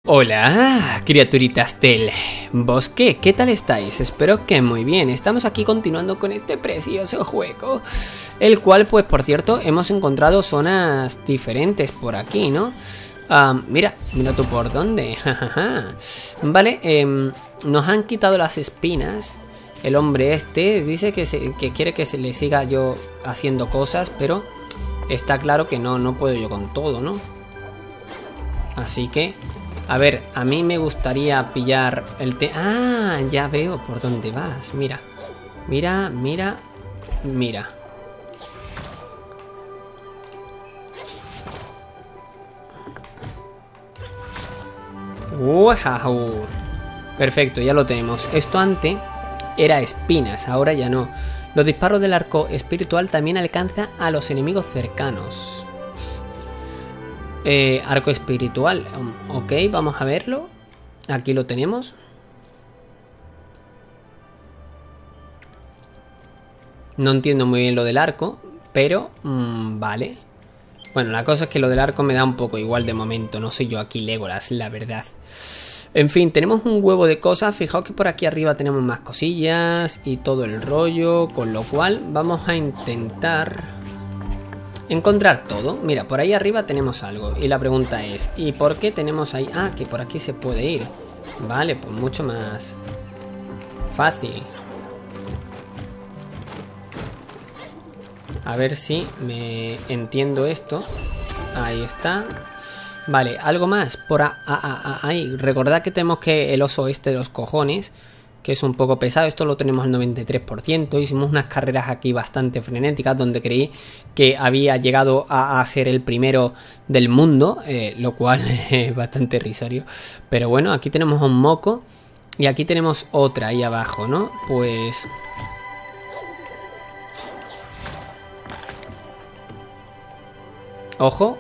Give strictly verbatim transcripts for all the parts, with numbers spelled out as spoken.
Hola, criaturitas del bosque, ¿qué tal estáis? Espero que muy bien. Estamos aquí continuando con este precioso juego, el cual, pues, por cierto, hemos encontrado zonas diferentes por aquí, ¿no? Um, mira, mira tú por dónde. Vale, eh, nos han quitado las espinas. El hombre este dice que, se, que quiere que se le siga yo haciendo cosas, pero está claro que no, no puedo yo con todo, ¿no? Así que... A ver, a mí me gustaría pillar el té. Ah, ya veo por dónde vas. Mira, mira, mira, mira. ¡Wow! Perfecto, ya lo tenemos. Esto antes era espinas, ahora ya no. Los disparos del arco espiritual también alcanzan a los enemigos cercanos. Eh, arco espiritual, ok, vamos a verlo. Aquí lo tenemos. No entiendo muy bien lo del arco, pero mmm, vale. Bueno, la cosa es que lo del arco me da un poco igual de momento. No soy yo aquí Legolas, la verdad. En fin, tenemos un huevo de cosas. Fijaos que por aquí arriba tenemos más cosillas y todo el rollo, con lo cual vamos a intentar encontrar todo. Mira, por ahí arriba tenemos algo. Y la pregunta es, ¿y por qué tenemos ahí? Ah, que por aquí se puede ir. Vale, pues mucho más fácil. A ver si me entiendo esto. Ahí está. Vale, algo más. Por a, a, a, ahí. Recordad que tenemos que el oso este de los cojones, que es un poco pesado. Esto lo tenemos al noventa y tres por ciento. Hicimos unas carreras aquí bastante frenéticas, donde creí que había llegado a, a ser el primero del mundo, eh, lo cual es bastante risorio. Pero bueno, aquí tenemos un moco y aquí tenemos otra ahí abajo, ¿no? Pues... ojo.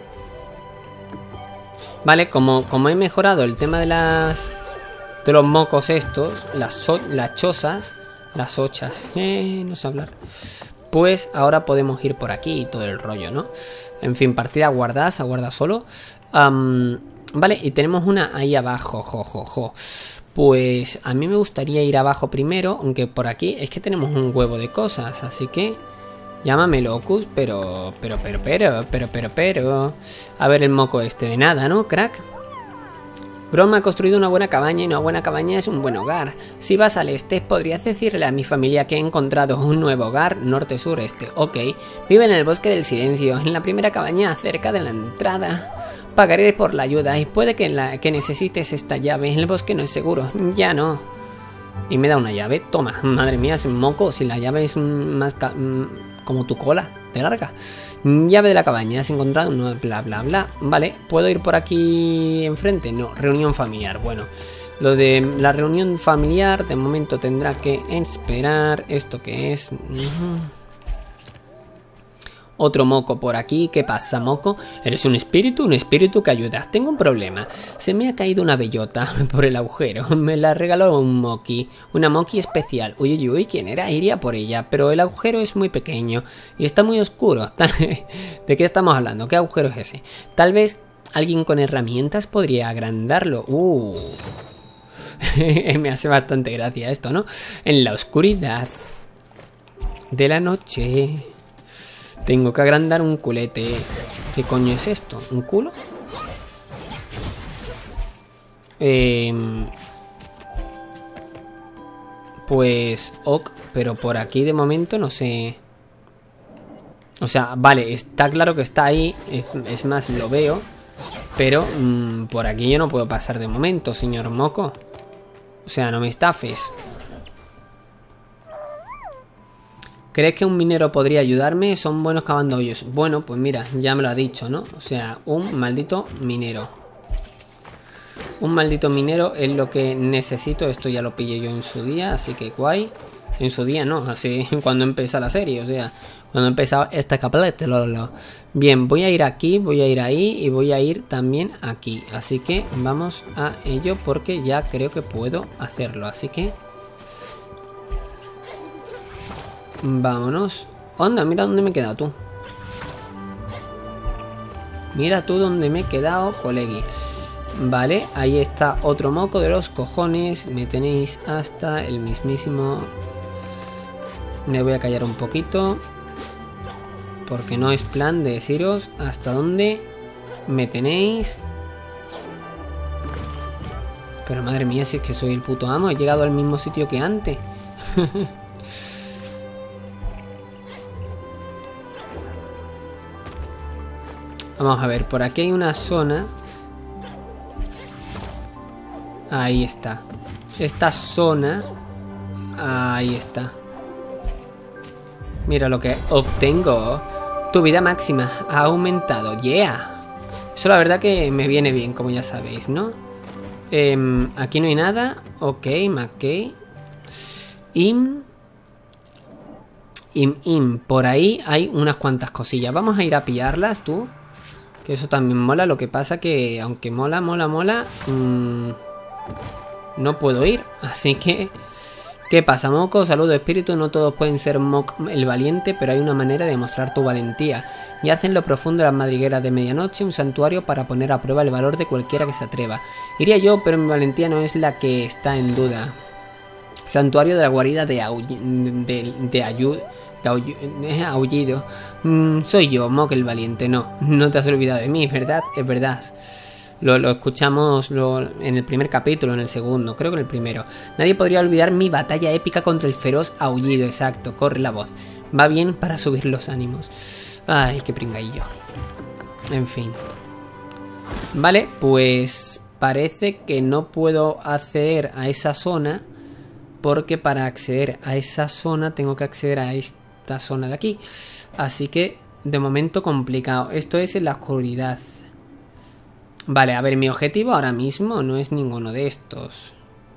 Vale, como, como he mejorado el tema de las... de los mocos estos, las, so las chozas, las ochas, eh, no sé hablar. Pues ahora podemos ir por aquí y todo el rollo, ¿no? En fin, partida guardada, se guarda solo. Um, vale, y tenemos una ahí abajo, jo, jo, jo. Pues a mí me gustaría ir abajo primero, aunque por aquí es que tenemos un huevo de cosas, así que... llámame locus, pero, pero, pero, pero, pero, pero, pero... A ver el moco este de nada, ¿no, crack? Grom ha construido una buena cabaña y una buena cabaña es un buen hogar. Si vas al este, podrías decirle a mi familia que he encontrado un nuevo hogar, norte-sureste. Ok, vive en el bosque del silencio, en la primera cabaña cerca de la entrada. Pagaré por la ayuda y puede que, la, que necesites esta llave. En el bosque no es seguro, ya no. Y me da una llave, toma. Madre mía, es un moco, si la llave es más... como tu cola, de larga. Llave de la cabaña, has encontrado uno, bla bla bla. Vale, ¿puedo ir por aquí enfrente? No, reunión familiar. Bueno, lo de la reunión familiar de momento tendrá que esperar. ¿Esto qué es? Otro moco por aquí. ¿Qué pasa, moco? ¿Eres un espíritu? Un espíritu que ayuda. Tengo un problema. Se me ha caído una bellota por el agujero. Me la regaló un moki. Una moki especial. Uy, uy, uy, ¿quién era? Iría por ella. Pero el agujero es muy pequeño. Y está muy oscuro. ¿De qué estamos hablando? ¿Qué agujero es ese? Tal vez alguien con herramientas podría agrandarlo. Uh. Me hace bastante gracia esto, ¿no? En la oscuridad de la noche... tengo que agrandar un culete. ¿Qué coño es esto? ¿Un culo? Eh, pues... ok, pero por aquí de momento no sé... O sea, vale, está claro que está ahí. Es, es más, lo veo. Pero mmm, por aquí yo no puedo pasar de momento, señor moco. O sea, no me estafes. ¿Crees que un minero podría ayudarme? Son buenos cavando hoyos. Bueno, pues mira, ya me lo ha dicho, ¿no? O sea, un maldito minero. Un maldito minero es lo que necesito. Esto ya lo pillé yo en su día, así que guay. En su día, ¿no? Así cuando empieza la serie, o sea, cuando empezaba esta caplete. Lo, lo. Bien, voy a ir aquí, voy a ir ahí y voy a ir también aquí. Así que vamos a ello porque ya creo que puedo hacerlo. Así que... vámonos. Onda, mira dónde me he quedado tú. Mira tú dónde me he quedado, colegui. Vale, ahí está otro moco de los cojones. Me tenéis hasta el mismísimo... Me voy a callar un poquito, porque no es plan de deciros hasta dónde me tenéis. Pero madre mía, si es que soy el puto amo. He llegado al mismo sitio que antes. Vamos a ver, por aquí hay una zona. Ahí está. Esta zona. Ahí está. Mira lo que obtengo. Tu vida máxima ha aumentado. Yeah. Eso la verdad que me viene bien, como ya sabéis, ¿no? Eh, aquí no hay nada. Ok, McKay. Im. Im, im. Por ahí hay unas cuantas cosillas. Vamos a ir a pillarlas, tú. Que eso también mola. Lo que pasa que, aunque mola, mola, mola... Mmm, no puedo ir. Así que... ¿Qué pasa, Moco? Saludo, espíritu. No todos pueden ser Moc el valiente, pero hay una manera de mostrar tu valentía. Yace en lo profundo de las madrigueras de medianoche, un santuario para poner a prueba el valor de cualquiera que se atreva. Iría yo, pero mi valentía no es la que está en duda. Santuario de la guarida de, de, de, ayud de aullido. aullido. Mm, soy yo, Moc el valiente. No, no te has olvidado de mí, ¿verdad? Es verdad. Lo, lo escuchamos lo, en el primer capítulo, en el segundo, creo que en el primero. Nadie podría olvidar mi batalla épica contra el feroz aullido. Exacto, corre la voz. Va bien para subir los ánimos. Ay, qué pringaillo. En fin. Vale, pues parece que no puedo acceder a esa zona, porque para acceder a esa zona tengo que acceder a esta zona de aquí. Así que, de momento complicado. Esto es en la oscuridad. Vale, a ver, mi objetivo ahora mismo no es ninguno de estos.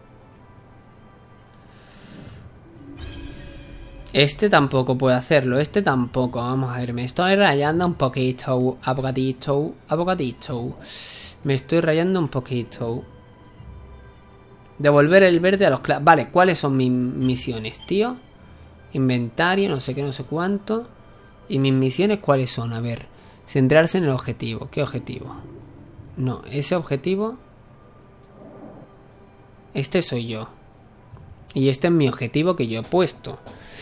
Este tampoco puedo hacerlo, este tampoco. Vamos a ver, me estoy rayando un poquito. A poquitito, a poquitito. Me estoy rayando un poquito. Devolver el verde a los clavos. Vale, ¿cuáles son mis misiones, tío? Inventario, no sé qué, no sé cuánto. ¿Y mis misiones cuáles son? A ver, centrarse en el objetivo. ¿Qué objetivo? No, ese objetivo... Este soy yo. Y este es mi objetivo que yo he puesto.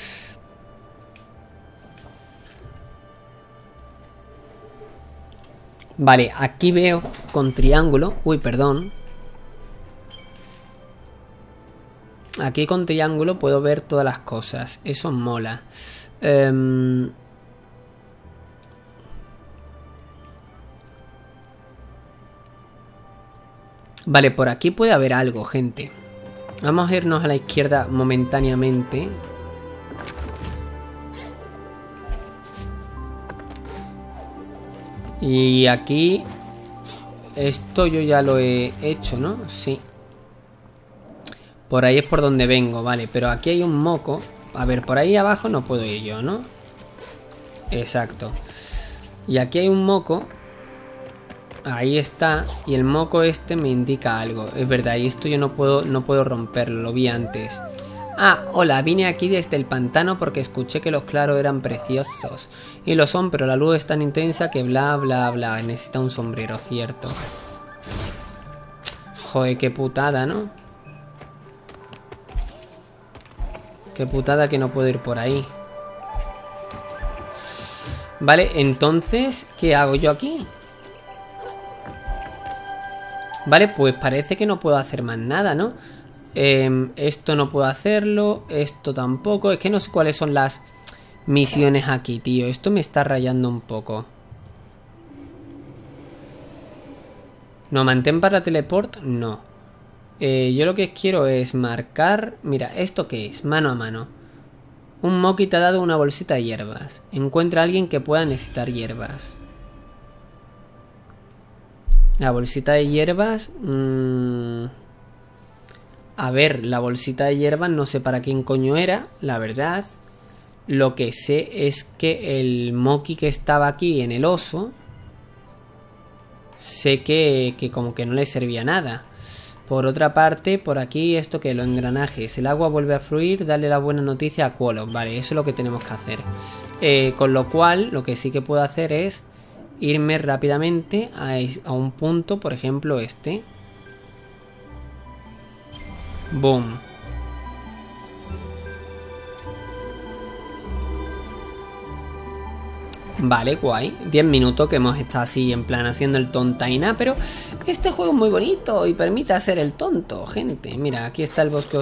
Vale, aquí veo con triángulo... Uy, perdón. Aquí con triángulo puedo ver todas las cosas. Eso mola. Eh... Vale, por aquí puede haber algo, gente. Vamos a irnos a la izquierda momentáneamente. Y aquí... Esto yo ya lo he hecho, ¿no? Sí. Por ahí es por donde vengo, vale. Pero aquí hay un moco. A ver, por ahí abajo no puedo ir yo, ¿no? Exacto. Y aquí hay un moco. Ahí está, y el moco este me indica algo. Es verdad, y esto yo no puedo, no puedo romperlo, lo vi antes. Ah, hola, vine aquí desde el pantano porque escuché que los claros eran preciosos. Y lo son, pero la luz es tan intensa que bla, bla, bla. Necesita un sombrero, cierto. Joder, qué putada, ¿no? Qué putada que no puedo ir por ahí. Vale, entonces, ¿qué hago yo aquí? Vale, pues parece que no puedo hacer más nada, ¿no? Eh, esto no puedo hacerlo. Esto tampoco. Es que no sé cuáles son las misiones aquí, tío. Esto me está rayando un poco. No, mantén para teleport. No. Eh, yo lo que quiero es marcar... Mira, ¿esto qué es? Mano a mano. Un Moki te ha dado una bolsita de hierbas. Encuentra a alguien que pueda necesitar hierbas. La bolsita de hierbas... Mmm... A ver, la bolsita de hierbas no sé para quién coño era, la verdad. Lo que sé es que el Moki que estaba aquí en el oso... Sé que, que como que no le servía nada. Por otra parte, por aquí esto que los engranajes. El agua vuelve a fluir, dale la buena noticia a Quolo. Vale, eso es lo que tenemos que hacer. Eh, con lo cual, lo que sí que puedo hacer es... irme rápidamente a, a un punto, por ejemplo este. Boom. Vale, guay. diez minutos que hemos estado así en plan haciendo el tontaina, pero este juego es muy bonito y permite hacer el tonto, gente. Mira, aquí está el bosque.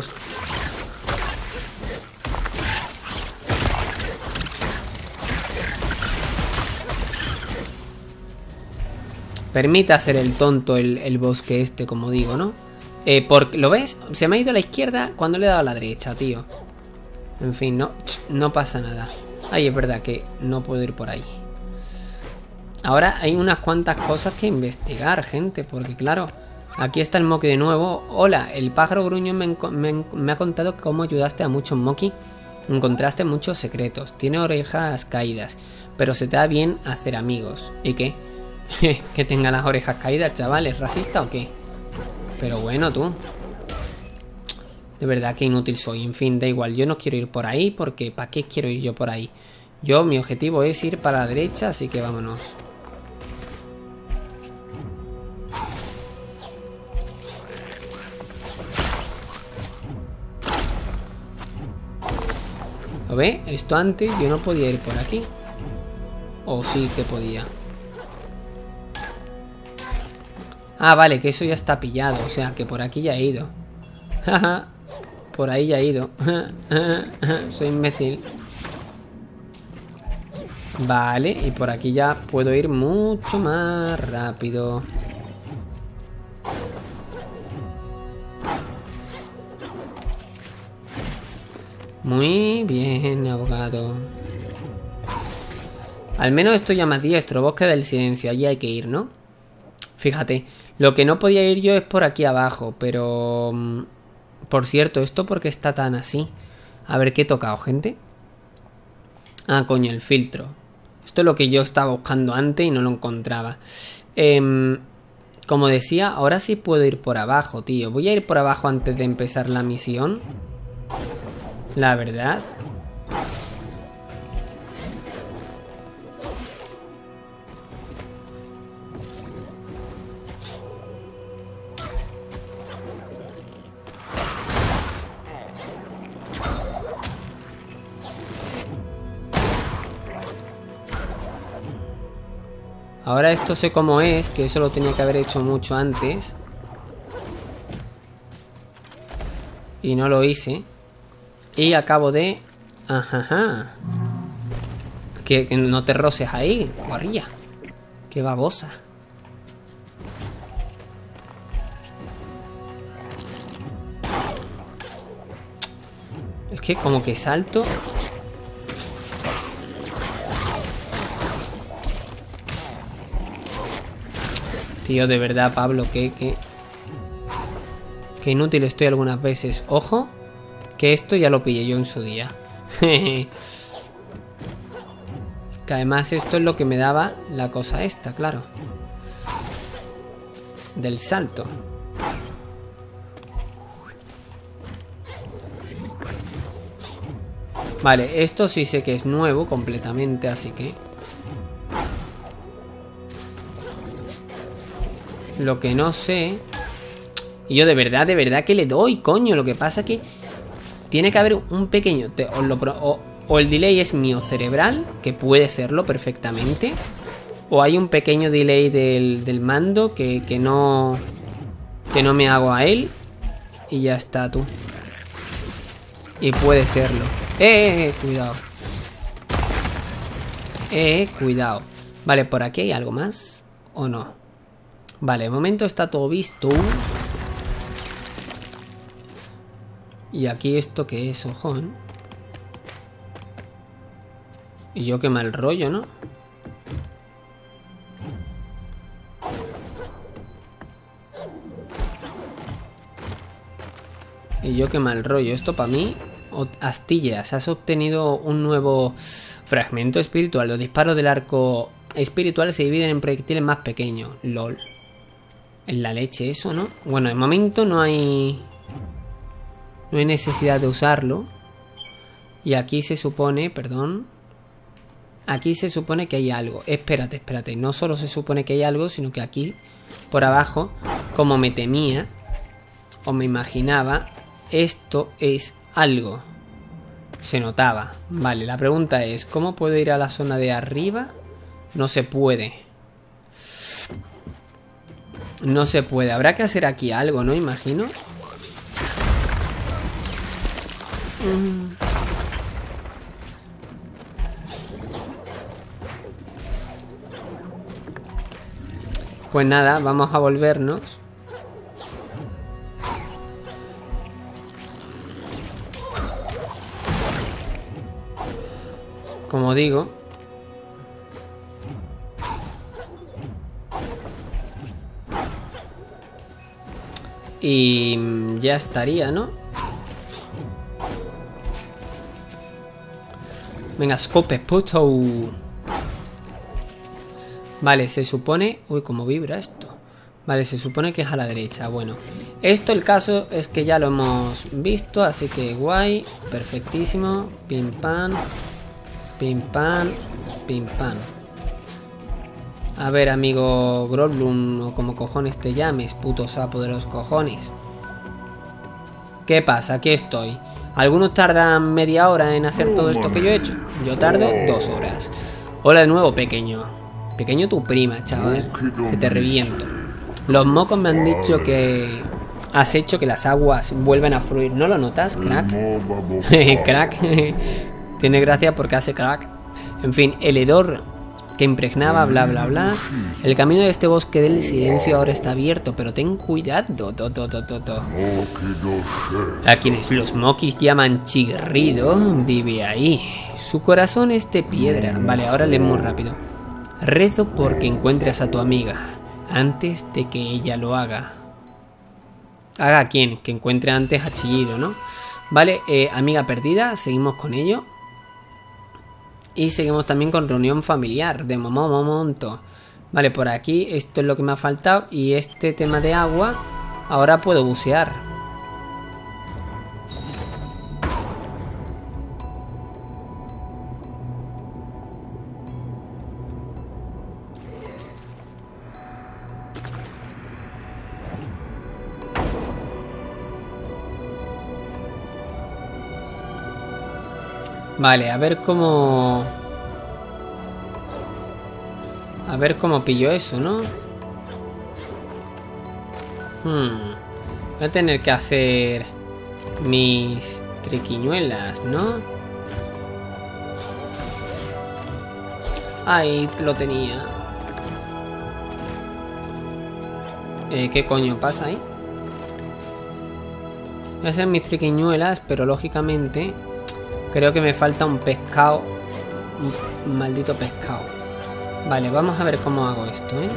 Permite hacer el tonto el, el bosque este, como digo, ¿no? Eh, porque, ¿lo ves? Se me ha ido a la izquierda cuando le he dado a la derecha, tío. En fin, no, no pasa nada. Ay, es verdad que no puedo ir por ahí. Ahora hay unas cuantas cosas que investigar, gente. Porque claro, aquí está el Moki de nuevo. Hola, el pájaro gruñón me, me, me ha contado cómo ayudaste a muchos Moki. Encontraste muchos secretos. Tiene orejas caídas, pero se te da bien hacer amigos. ¿Y qué? Que tenga las orejas caídas, chaval. ¿Es racista o qué? Pero bueno, tú. De verdad que inútil soy. En fin, da igual. Yo no quiero ir por ahí porque ¿para qué quiero ir yo por ahí? Yo, mi objetivo es ir para la derecha, así que vámonos. ¿Lo ve? Esto antes yo no podía ir por aquí. O sí que podía. Ah, vale, que eso ya está pillado. O sea, que por aquí ya he ido. Jaja. Por ahí ya he ido. Soy imbécil. Vale, y por aquí ya puedo ir mucho más rápido. Muy bien, abogado. Al menos estoy ya más diestro. Bosque del silencio. Allí hay que ir, ¿no? Fíjate. Lo que no podía ir yo es por aquí abajo. Pero... Por cierto, ¿esto por qué está tan así? A ver, ¿qué he tocado, gente? Ah, coño, el filtro. Esto es lo que yo estaba buscando antes y no lo encontraba. Eh, como decía, ahora sí puedo ir por abajo, tío. Voy a ir por abajo antes de empezar la misión. La verdad. Ahora esto sé cómo es, que eso lo tenía que haber hecho mucho antes. Y no lo hice. Y acabo de... Ajá. Que, que no te roces ahí, guarrilla. Qué babosa. Es que como que salto... Tío, de verdad, Pablo, que, que... Que inútil estoy algunas veces. Ojo, que esto ya lo pillé yo en su día. Que además esto es lo que me daba la cosa esta, claro. Del salto. Vale, esto sí sé que es nuevo completamente, así que... Lo que no sé... Y yo de verdad, de verdad que le doy, coño. Lo que pasa que... Tiene que haber un pequeño... Te, os lo, o, o el delay es mío cerebral, que puede serlo perfectamente. O hay un pequeño delay del, del mando que, que no... Que no me hago a él. Y ya está, tú. Y puede serlo. ¡Eh, eh, eh! Cuidado. ¡Eh, eh! Cuidado. Vale, por aquí hay algo más. ¿O no? Vale, de momento está todo visto. Y aquí esto que es, ojo, ¿eh? Y yo qué mal rollo, ¿no? Y yo qué mal rollo. Esto para mí... Astillas, has obtenido un nuevo fragmento espiritual. Los disparos del arco espiritual se dividen en proyectiles más pequeños. LOL. En la leche eso, ¿no? Bueno, de momento no hay... No hay necesidad de usarlo. Y aquí se supone, perdón... aquí se supone que hay algo. Espérate, espérate. No solo se supone que hay algo, sino que aquí, por abajo, como me temía, o me imaginaba, esto es algo. Se notaba. Vale, la pregunta es, ¿cómo puedo ir a la zona de arriba? No se puede. No se puede. Habrá que hacer aquí algo, ¿no? Imagino. Mm. Pues nada, vamos a volvernos. Como digo. Y ya estaría, ¿no? Venga, scope, puto. Vale, se supone... Uy, cómo vibra esto. Vale, se supone que es a la derecha. Bueno, esto el caso es que ya lo hemos visto, así que guay. Perfectísimo. Pim pam. Pim pam. Pim pam. A ver, amigo Groblum, o como cojones te llames, puto sapo de los cojones. ¿Qué pasa? Aquí estoy. Algunos tardan media hora en hacer todo esto que yo he hecho. Yo tardo dos horas. Hola de nuevo, pequeño. Pequeño tu prima, chaval. Que te reviento. Los mocos me han dicho que has hecho que las aguas vuelvan a fluir. ¿No lo notas, crack? Crack. Tiene gracia porque hace crack. En fin, el hedor que impregnaba, bla bla bla. El camino de este bosque del silencio ahora está abierto, pero ten cuidado, to, to, to, to, to. A quienes los mokis llaman chirrido, vive ahí. Su corazón es de piedra. Vale, ahora leemos rápido. Rezo porque encuentres a tu amiga antes de que ella lo haga. ¿Haga a quién? Que encuentre antes a Chihiro, ¿no? Vale, eh, amiga perdida, seguimos con ello. Y seguimos también con reunión familiar de Momomomonto. Vale, por aquí esto es lo que me ha faltado. Y este tema de agua, ahora puedo bucear. Vale, a ver cómo... A ver cómo pillo eso, ¿no? Hmm. Voy a tener que hacer mis triquiñuelas, ¿no? Ahí lo tenía. Eh, ¿qué coño pasa ahí? Voy a hacer mis triquiñuelas, pero lógicamente... Creo que me falta un pescado. Un maldito pescado. Vale, vamos a ver cómo hago esto, ¿eh?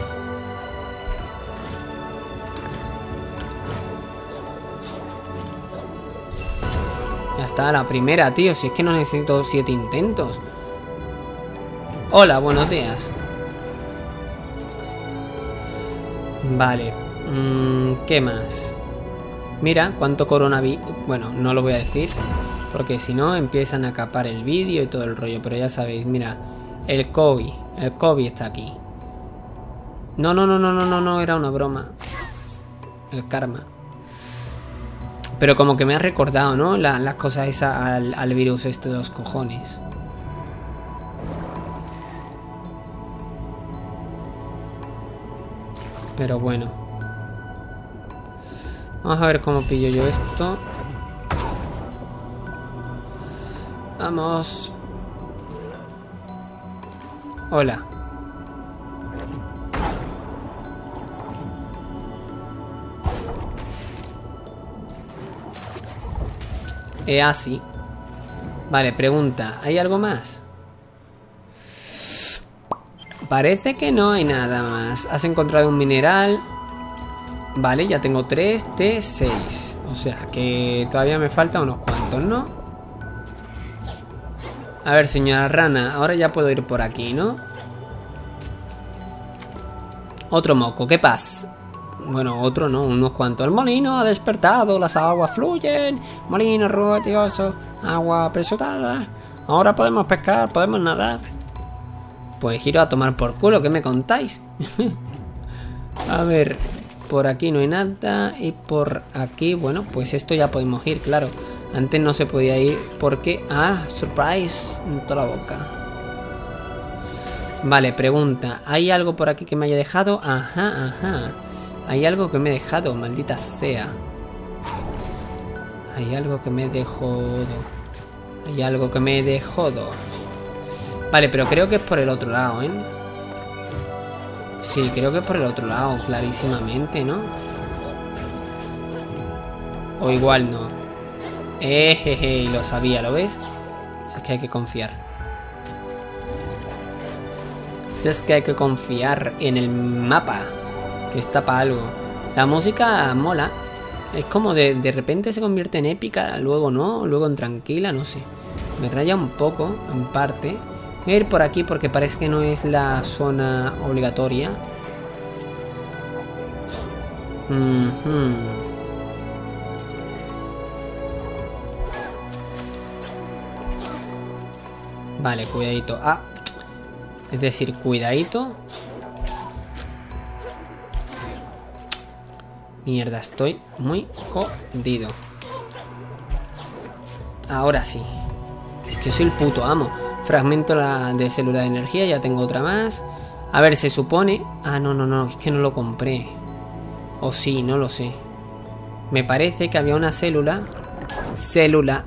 Ya está, la primera, tío. Si es que no necesito siete intentos. Hola, buenos días. Vale. Mm, ¿qué más? Mira, cuánto coronavirus... Bueno, no lo voy a decir. Porque si no empiezan a capar el vídeo y todo el rollo. Pero ya sabéis, mira. El COVID. El COVID está aquí. No, no, no, no, no, no, no. Era una broma. El karma. Pero como que me ha recordado, ¿no? La, las cosas esas al, al virus este de los cojones. Pero bueno. Vamos a ver cómo pillo yo esto. Vamos. Hola. Eh, así. Vale, pregunta. ¿Hay algo más? Parece que no hay nada más. Has encontrado un mineral. Vale, ya tengo tres de seis. O sea que todavía me faltan unos cuantos, ¿no? A ver, señora rana, ahora ya puedo ir por aquí, ¿no? Otro moco, ¿qué pasa? Bueno, otro no, unos cuantos. El molino ha despertado, las aguas fluyen. Molino ruidoso, agua apresurada. Ahora podemos pescar, podemos nadar. Pues giro a tomar por culo, ¿qué me contáis? A ver, por aquí no hay nada. Y por aquí, bueno, pues esto ya podemos ir, claro. Antes no se podía ir porque... Ah, surprise, en toda la boca. Vale, pregunta. ¿Hay algo por aquí que me haya dejado? Ajá, ajá. Hay algo que me he dejado, maldita sea. Hay algo que me he dejado. Hay algo que me he dejado. Vale, pero creo que es por el otro lado, ¿eh? Sí, creo que es por el otro lado, clarísimamente, ¿no? O igual no. Ejeje, lo sabía, ¿lo ves? Si es que hay que confiar. Si es que hay que confiar en el mapa, que está para algo. La música mola. Es como de, de repente se convierte en épica, luego no, luego en tranquila, no sé. Me raya un poco, en parte. Voy a ir por aquí porque parece que no es la zona obligatoria. Mm-hmm. Vale, cuidadito. Ah, es decir, cuidadito. Mierda, estoy muy jodido. Ahora sí. Es que soy el puto amo. Fragmento la de célula de energía, ya tengo otra más. A ver, se supone... Ah, no, no, no, es que no lo compré. O sí, no lo sé. Me parece que había una célula. Célula.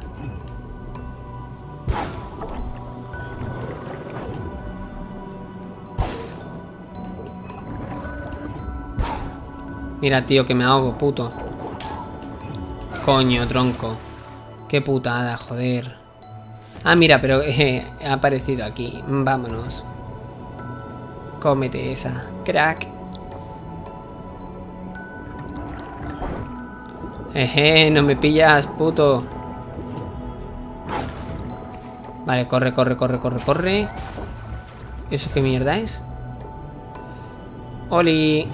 Mira, tío, que me ahogo, puto. Coño, tronco. Qué putada, joder. Ah, mira, pero eh, ha aparecido aquí. Vámonos. Cómete esa. Crack. Eje, no me pillas, puto. Vale, corre, corre, corre, corre, corre. ¿Eso qué mierda es? Oli.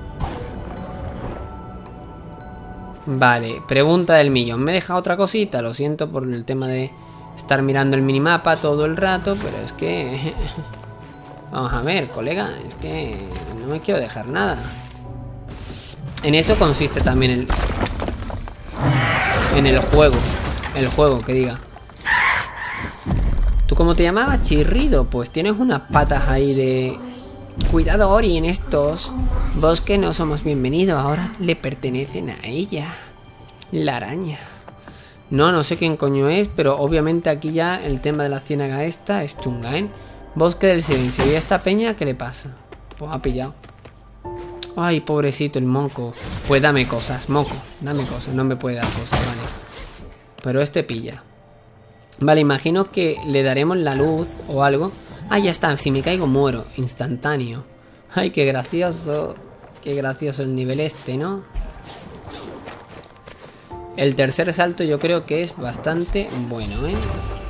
Vale, pregunta del millón. Me he dejado otra cosita. Lo siento por el tema de estar mirando el minimapa todo el rato, pero es que... Vamos a ver, colega. Es que no me quiero dejar nada. En eso consiste también el... En el juego. El juego, que diga. ¿Tú cómo te llamabas? Chirrido. Pues tienes unas patas ahí de... Cuidado, Ori, en estos bosques no somos bienvenidos. Ahora le pertenecen a ella. La araña. No, no sé quién coño es, pero obviamente aquí ya el tema de la ciénaga esta es chunga, ¿eh? Bosque del silencio. ¿Y a esta peña qué le pasa? Pues ha pillado. Ay, pobrecito el monco. Pues dame cosas, moco. Dame cosas, no me puede dar cosas, vale. Pero este pilla. Vale, imagino que le daremos la luz o algo. Ah, ya está, si me caigo muero. Instantáneo. Ay, qué gracioso. Qué gracioso el nivel este, ¿no? El tercer salto yo creo que es bastante bueno, ¿eh?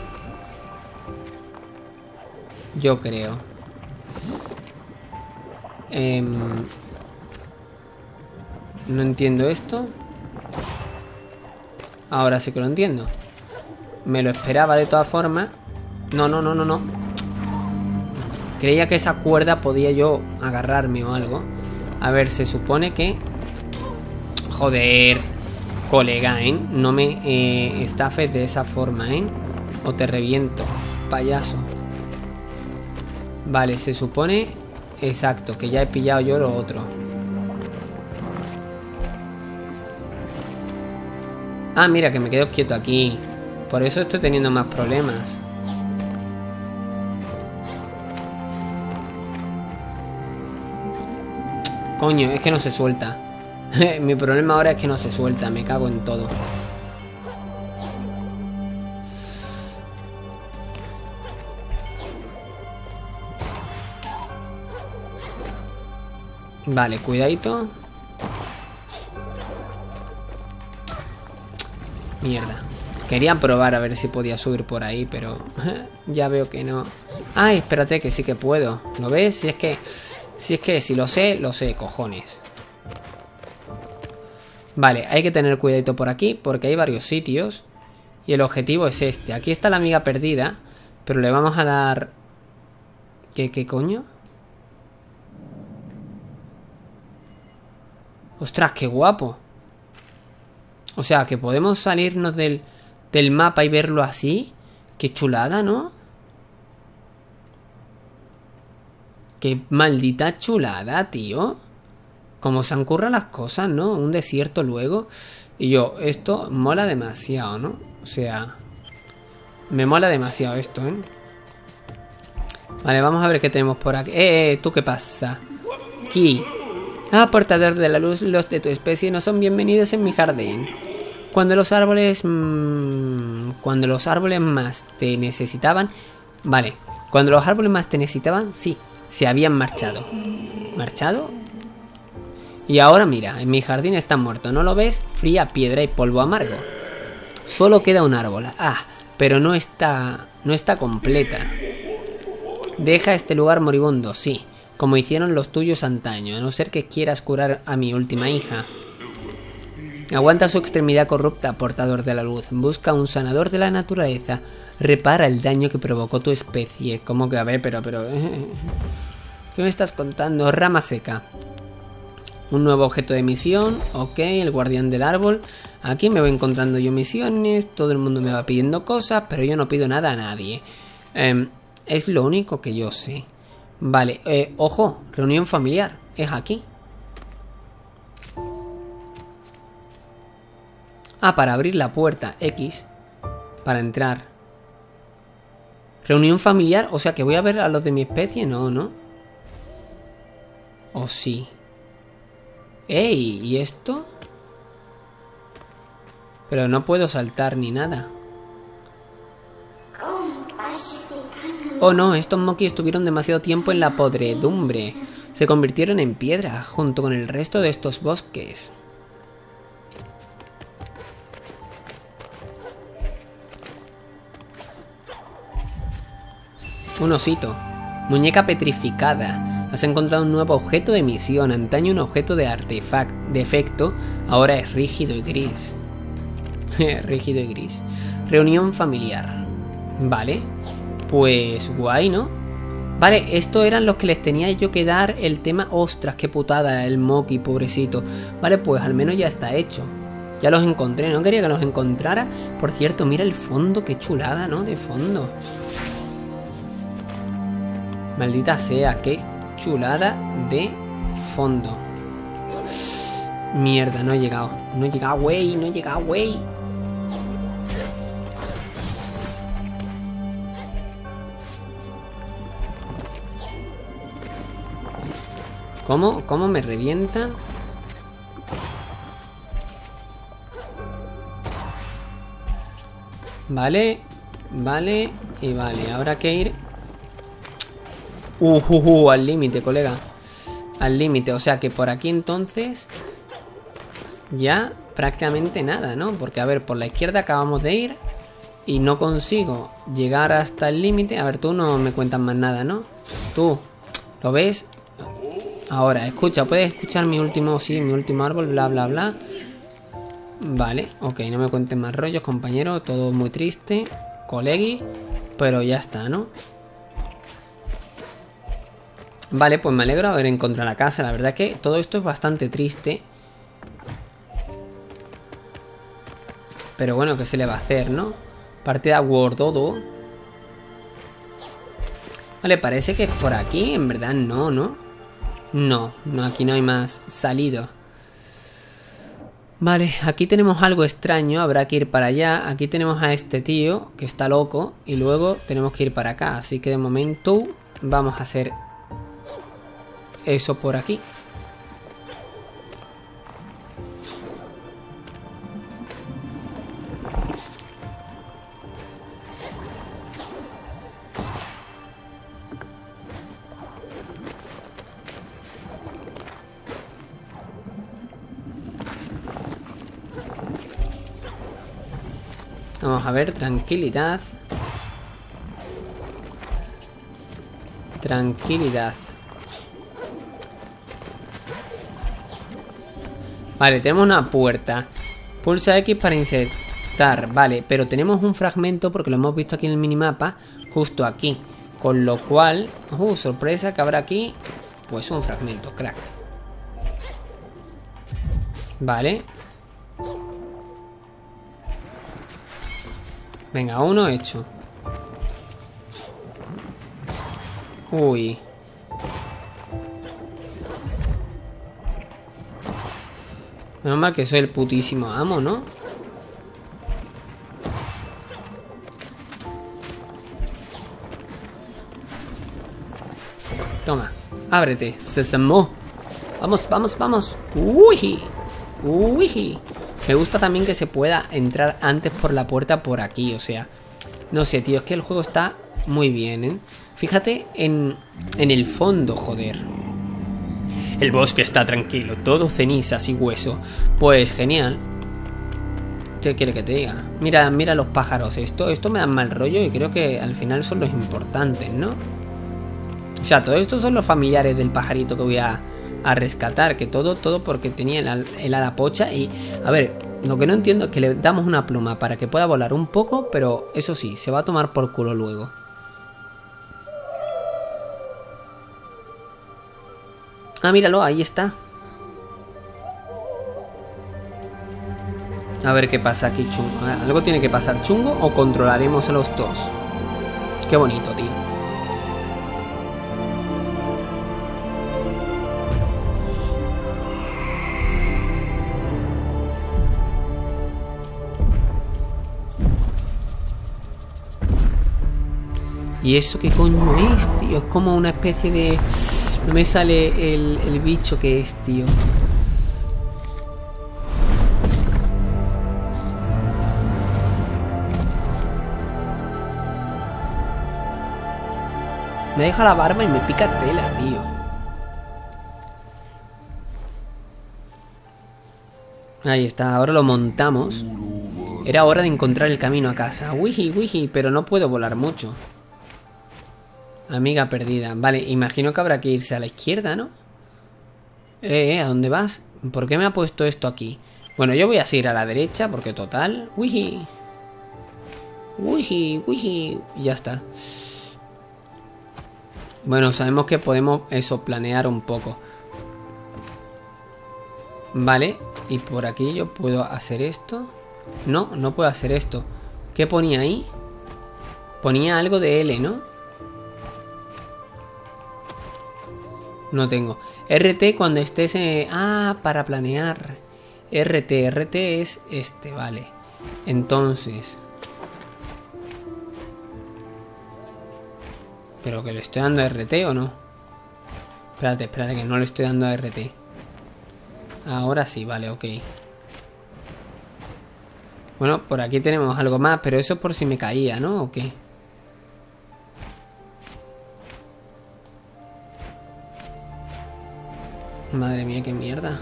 Yo creo. Eh, no entiendo esto. Ahora sí que lo entiendo. Me lo esperaba de todas formas. No, no, no, no, no. Creía que esa cuerda podía yo agarrarme o algo. A ver, se supone que... Joder, colega, ¿eh? No me eh, estafes de esa forma, ¿eh? O te reviento, payaso. Vale, se supone... Exacto, que ya he pillado yo lo otro. Ah, mira, que me quedo quieto aquí. Por eso estoy teniendo más problemas. Coño, es que no se suelta. Mi problema ahora es que no se suelta. Me cago en todo. Vale, cuidadito. Mierda. Quería probar a ver si podía subir por ahí, pero ya veo que no. Ay, espérate, que sí que puedo. ¿Lo ves? Si es que... Si es que si lo sé, lo sé, cojones. Vale, hay que tener cuidadito por aquí, porque hay varios sitios. Y el objetivo es este. Aquí está la amiga perdida, pero le vamos a dar... ¿Qué, qué coño? ¡Ostras, qué guapo! O sea, que podemos salirnos del, del mapa y verlo así. ¡Qué chulada!, ¿no? ¡Qué maldita chulada, tío! Como se han currado las cosas, ¿no? Un desierto luego. Y yo, esto mola demasiado, ¿no? O sea, me mola demasiado esto, ¿eh? Vale, vamos a ver qué tenemos por aquí. ¡Eh, eh! ¿Tú qué pasa? Aquí. Ah, portador de la luz, los de tu especie no son bienvenidos en mi jardín. Cuando los árboles... Mmm, cuando los árboles más te necesitaban... Vale, cuando los árboles más te necesitaban, sí, se habían marchado. ¿Marchado? Y ahora mira, en mi jardín está muerto, ¿no lo ves? Fría piedra y polvo amargo. Solo queda un árbol. Ah, pero no está... no está completa. Deja este lugar moribundo, sí, como hicieron los tuyos antaño, a no ser que quieras curar a mi última hija. Aguanta su extremidad corrupta, portador de la luz. Busca un sanador de la naturaleza. Repara el daño que provocó tu especie. ¿Cómo que? A ver, pero, pero... ¿Qué me estás contando? Rama seca. Un nuevo objeto de misión. Ok, el guardián del árbol. Aquí me voy encontrando yo misiones. Todo el mundo me va pidiendo cosas, pero yo no pido nada a nadie. Eh, es lo único que yo sé. Vale, eh, ojo, reunión familiar. Es aquí. Ah, para abrir la puerta X. Para entrar. Reunión familiar, o sea que voy a ver a los de mi especie. No, ¿no? ¿O sí? ¡Ey! ¿Y esto? Pero no puedo saltar ni nada. Oh no, estos Moki estuvieron demasiado tiempo en la podredumbre. Se convirtieron en piedra junto con el resto de estos bosques. Un osito. Muñeca petrificada. Has encontrado un nuevo objeto de misión. Antaño un objeto de artefacto. De efecto. Ahora es rígido y gris. Rígido y gris. Reunión familiar. Vale. Pues guay, ¿no? Vale, estos eran los que les tenía yo que dar el tema. Ostras, qué putada el Moki, pobrecito. Vale, pues al menos ya está hecho. Ya los encontré, no quería que los encontrara. Por cierto, mira el fondo, qué chulada, ¿no? De fondo. Maldita sea, qué chulada de fondo. Mierda, no he llegado. No he llegado, güey, no he llegado, güey. ¿Cómo? ¿Cómo me revienta? Vale, vale y vale. Habrá que ir... Uh, uh, uh, al límite, colega. Al límite, o sea que por aquí entonces... Ya prácticamente nada, ¿no? Porque a ver, por la izquierda acabamos de ir y no consigo llegar hasta el límite. A ver, tú no me cuentas más nada, ¿no? Tú, ¿lo ves? Ahora, escucha, ¿puedes escuchar mi último, sí, mi último árbol, bla, bla, bla? Vale, ok, no me cuenten más rollos, compañero. Todo muy triste, colegui, pero ya está, ¿no? Vale, pues me alegro de haber encontrado la casa. La verdad es que todo esto es bastante triste. Pero bueno, ¿qué se le va a hacer, no? Partida Wordodo. Vale, parece que es por aquí. En verdad no, ¿no? No, no, aquí no hay más salido. Vale, aquí tenemos algo extraño. Habrá que ir para allá. Aquí tenemos a este tío que está loco. Y luego tenemos que ir para acá. Así que de momento vamos a hacer eso por aquí. Vamos a ver, tranquilidad. Tranquilidad. Vale, tenemos una puerta. Pulsa X para insertar. Vale, pero tenemos un fragmento porque lo hemos visto aquí en el minimapa. Justo aquí. Con lo cual... Uh, sorpresa que habrá aquí. Pues un fragmento, crack. Vale. Venga, uno hecho. Uy. Menos mal que soy el putísimo amo, ¿no? Toma, ábrete, sésamo. Vamos, vamos, vamos. Uy, uy. Me gusta también que se pueda entrar antes por la puerta por aquí, o sea. No sé, tío, es que el juego está muy bien, ¿eh? Fíjate en, en el fondo, joder. El bosque está tranquilo, todo cenizas y hueso. Pues genial. ¿Qué quiere que te diga? Mira, mira los pájaros, esto, esto me da mal rollo y creo que al final son los importantes, ¿no? O sea, todos estos son los familiares del pajarito que voy a, a rescatar. Que todo, todo porque tenía el, el ala pocha. Y, a ver, lo que no entiendo es que le damos una pluma para que pueda volar un poco. Pero eso sí, se va a tomar por culo luego. Ah, míralo, ahí está. A ver qué pasa aquí, chungo. ¿Algo tiene que pasar chungo o controlaremos a los dos? Qué bonito, tío. ¿Y eso qué coño es, tío? Es como una especie de... No me sale el, el bicho que es, tío. Me deja la barba y me pica tela, tío. Ahí está, ahora lo montamos. Era hora de encontrar el camino a casa. Wiji, wiji, pero no puedo volar mucho. Amiga perdida. Vale, imagino que habrá que irse a la izquierda, ¿no? Eh, eh, ¿a dónde vas? ¿Por qué me ha puesto esto aquí? Bueno, yo voy a seguir a la derecha porque total... Wiji. Wiji, wiji. Ya está. Bueno, sabemos que podemos eso, planear un poco. Vale, y por aquí yo puedo hacer esto. No, no puedo hacer esto. ¿Qué ponía ahí? Ponía algo de L, ¿no? No tengo. R T cuando estés en... Ah, para planear. R T, R T es este, vale. Entonces... ¿Pero que le estoy dando a R T o no? Espérate, espérate, que no le estoy dando a R T. Ahora sí, vale, ok. Bueno, por aquí tenemos algo más, pero eso es por si me caía, ¿no? ¿O qué? Madre mía, qué mierda.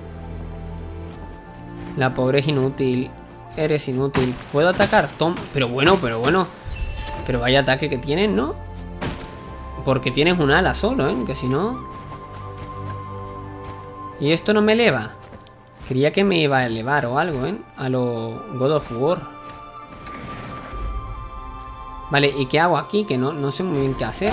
La pobre es inútil. Eres inútil. ¿Puedo atacar? Tom. Pero bueno, pero bueno. Pero vaya ataque que tienes, ¿no? Porque tienes un ala solo, ¿eh? Que si no... Y esto no me eleva. Creía que me iba a elevar o algo, ¿eh? A lo God of War. Vale, ¿y qué hago aquí? Que no, no sé muy bien qué hacer.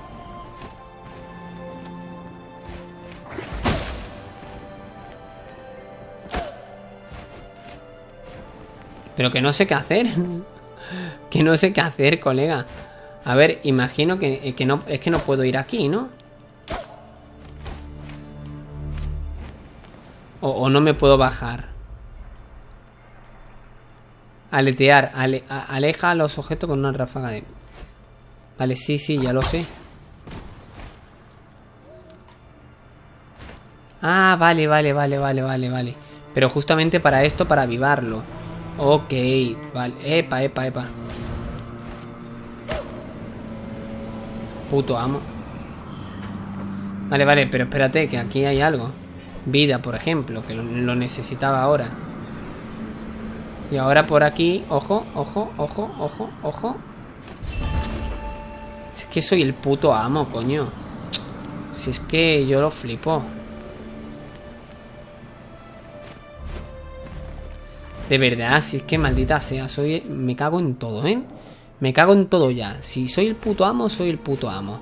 Pero que no sé qué hacer. Que no sé qué hacer, colega. A ver, imagino que, que no... Es que no puedo ir aquí, ¿no? O, o no me puedo bajar. Aletear. Ale, a, aleja a los objetos con una ráfaga de... Vale, sí, sí, ya lo sé. Ah, vale, vale, vale, vale, vale, vale. Pero justamente para esto, para avivarlo. Ok, vale. Epa, epa, epa. Puto amo. Vale, vale, pero espérate, que aquí hay algo. Vida, por ejemplo, que lo, lo necesitaba ahora. Y ahora por aquí, ojo, ojo, ojo, ojo, ojo. Es que soy el puto amo, coño. Si es que yo lo flipo. De verdad, si es que maldita sea, soy... Me cago en todo, ¿eh? Me cago en todo ya. Si soy el puto amo, soy el puto amo.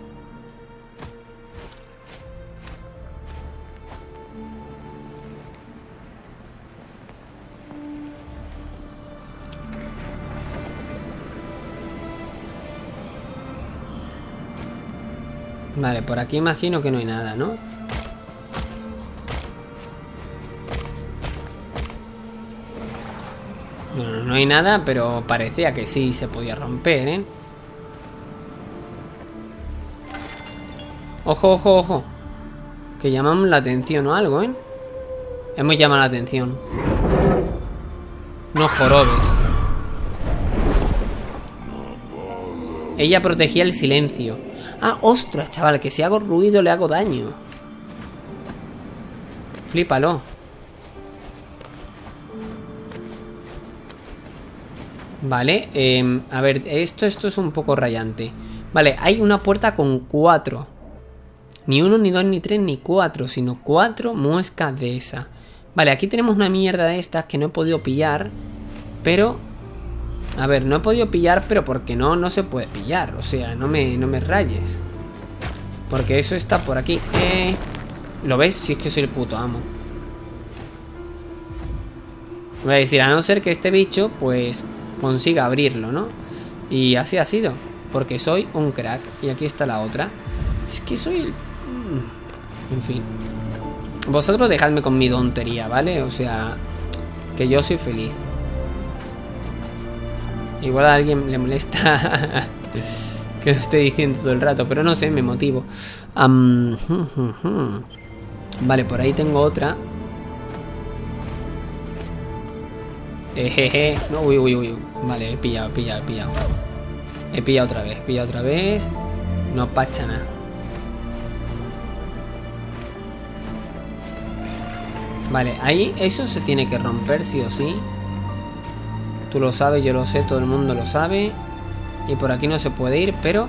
Vale, por aquí imagino que no hay nada, ¿no? Bueno, no hay nada, pero parecía que sí se podía romper, ¿eh? Ojo, ojo, ojo. Que llamamos la atención o algo, ¿eh? Hemos llamado la atención. No jorobes. Ella protegía el silencio. Ah, ostras, chaval, que si hago ruido le hago daño. Flípalo. Vale, eh, a ver, esto, esto es un poco rayante. Vale, hay una puerta con cuatro. Ni uno, ni dos, ni tres, ni cuatro, sino cuatro muescas de esa. Vale, aquí tenemos una mierda de estas que no he podido pillar. Pero... A ver, no he podido pillar, pero porque no, no se puede pillar. O sea, no me, no me rayes. Porque eso está por aquí. Eh, ¿Lo ves? Si es que soy el puto amo. Voy a decir, a no ser que este bicho, pues, consiga abrirlo, ¿no? Y así ha sido. Porque soy un crack. Y aquí está la otra. Es que soy el... En fin. Vosotros dejadme con mi tontería, ¿vale? O sea, que yo soy feliz. Igual a alguien le molesta que lo esté diciendo todo el rato, pero no sé, me motivo. Um, vale, por ahí tengo otra. Ejeje. No, uy, uy, uy. Vale, he pillado, he pillado, he pillado. He pillado otra vez, he pillado otra vez. No pacha nada. Vale, ahí eso se tiene que romper sí o sí. Tú lo sabes, yo lo sé, todo el mundo lo sabe. Y por aquí no se puede ir, pero...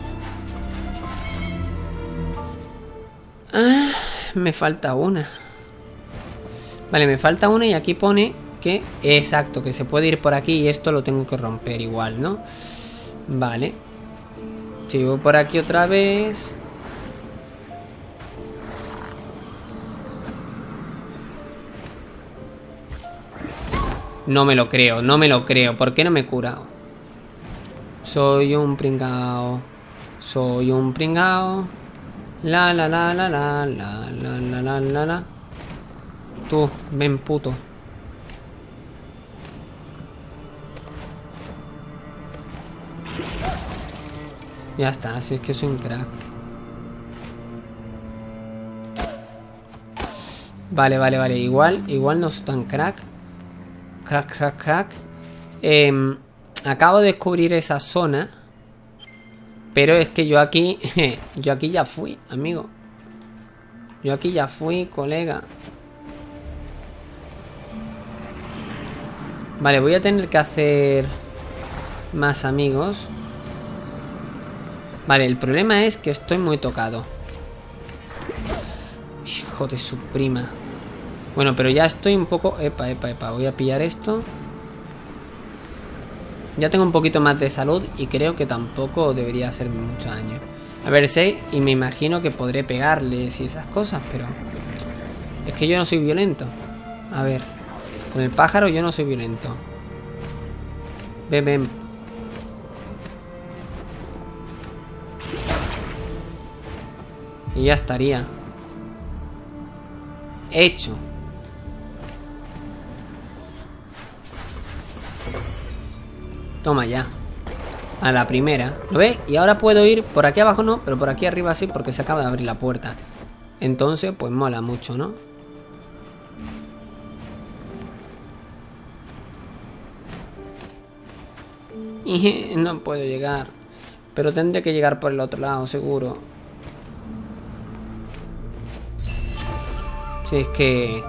Ah, me falta una. Vale, me falta una y aquí pone que... Exacto, que se puede ir por aquí y esto lo tengo que romper igual, ¿no? Vale. Sigo por aquí otra vez. No me lo creo, no me lo creo. ¿Por qué no me he curado? Soy un pringao. Soy un pringao. La la la la la la la la la la la. Tú, ven puto. Ya está, así es que soy un crack. Vale, vale, vale. Igual, igual no soy tan crack. Crack, crack, crack. Eh, acabo de descubrir esa zona. Pero es que yo aquí... yo aquí ya fui, amigo. Yo aquí ya fui, colega. Vale, voy a tener que hacer... más amigos. Vale, el problema es que estoy muy tocado. Hijo de su prima. Bueno, pero ya estoy un poco... Epa, epa, epa. Voy a pillar esto. Ya tengo un poquito más de salud y creo que tampoco debería hacerme mucho daño. A ver, sé y me imagino que podré pegarles y esas cosas, pero... Es que yo no soy violento. A ver. Con el pájaro yo no soy violento. Ven, ven. Y ya estaría. Hecho. Toma ya. A la primera. ¿Lo ves? Y ahora puedo ir por aquí abajo no, pero por aquí arriba sí, porque se acaba de abrir la puerta. Entonces, pues mola mucho, ¿no? Y no puedo llegar. Pero tendré que llegar por el otro lado, seguro. Si es que...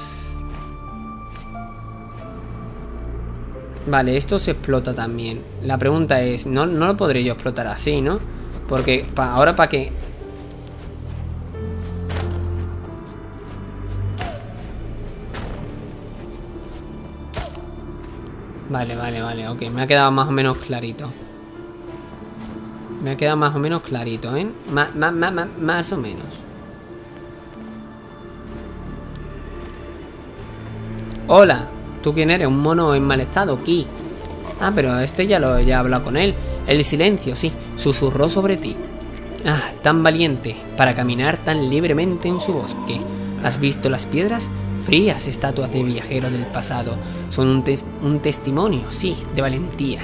Vale, esto se explota también. La pregunta es, no, no lo podré yo explotar así, ¿no? Porque pa, ahora para qué. Vale, vale, vale, ok. Me ha quedado más o menos clarito. Me ha quedado más o menos clarito, ¿eh? Más, más, más, más, más o menos. Hola, ¿tú quién eres? ¿Un mono en mal estado? Ki. Ah, pero este ya lo ya he hablado con él. El silencio, sí, susurró sobre ti. Ah, tan valiente, para caminar tan libremente en su bosque. ¿Has visto las piedras? Frías estatuas de viajero del pasado. Son un, tes un testimonio, sí, de valentía.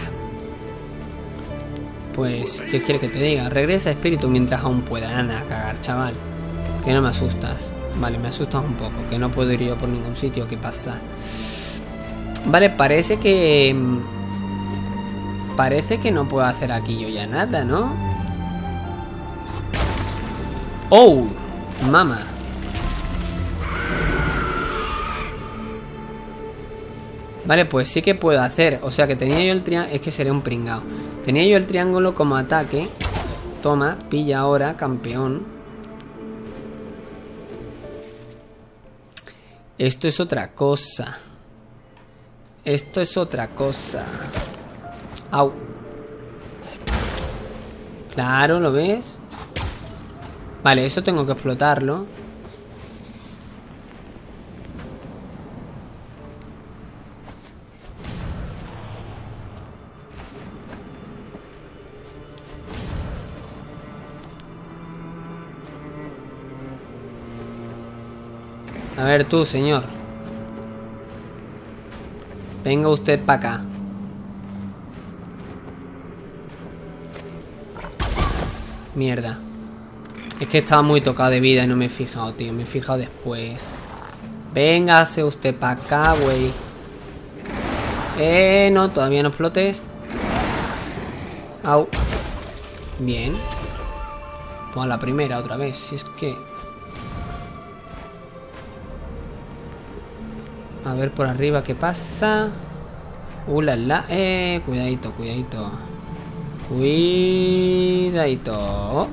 Pues, ¿qué quiere que te diga? Regresa, espíritu, mientras aún pueda. Anda a cagar, chaval. Que no me asustas. Vale, me asustas un poco, que no puedo ir yo por ningún sitio. ¿Qué pasa? Vale, parece que... Parece que no puedo hacer aquí yo ya nada, ¿no? ¡Oh! ¡Mama! Vale, pues sí que puedo hacer. O sea que tenía yo el triángulo... Es que sería un pringao. Tenía yo el triángulo como ataque. Toma, pilla ahora, campeón. Esto es otra cosa. Esto es otra cosa. Au. Claro, ¿lo ves? Vale, eso tengo que explotarlo. A ver tú, señor. Venga usted para acá. Mierda. Es que estaba muy tocado de vida y no me he fijado, tío. Me he fijado después. Véngase usted para acá, güey. Eh, no, todavía no explotes. Au. Bien. Pues a la primera otra vez. Si es que... A ver por arriba qué pasa. Uh, la, la. Eh, cuidadito, cuidadito. Cuidadito.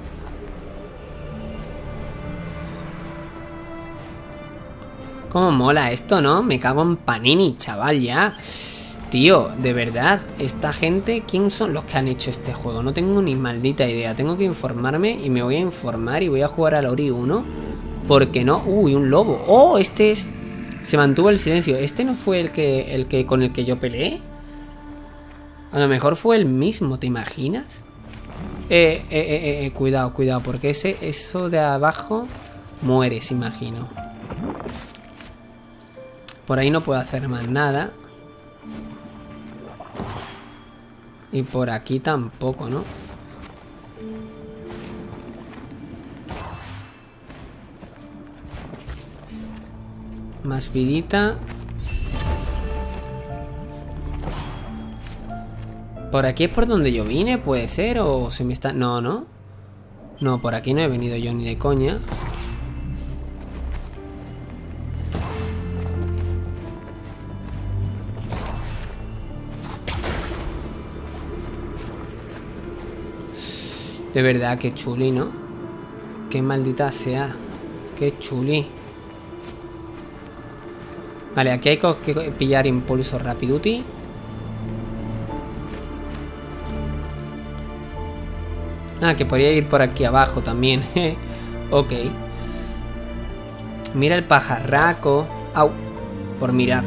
Cómo mola esto, ¿no? Me cago en Panini, chaval, ya. Tío, de verdad, esta gente, ¿quién son los que han hecho este juego? No tengo ni maldita idea. Tengo que informarme y me voy a informar y voy a jugar al Ori uno. Porque no... Uy, un lobo. Oh, este es... Se mantuvo el silencio. ¿Este no fue el que, el que con el que yo peleé? A lo mejor fue el mismo, ¿te imaginas? Eh, eh, eh, eh, cuidado, cuidado, porque ese, eso de abajo mueres, imagino. Por ahí no puedo hacer más nada. Y por aquí tampoco, ¿no? Más vidita. ¿Por aquí es por donde yo vine? ¿Puede ser? ¿O se me está...? No, no. No, por aquí no he venido yo ni de coña. De verdad, qué chuli, ¿no? Qué maldita sea. Qué chuli. Vale, aquí hay que pillar impulso rapiduti. Ah, que podría ir por aquí abajo también. Ok. Mira el pajarraco. Au. Por mirar.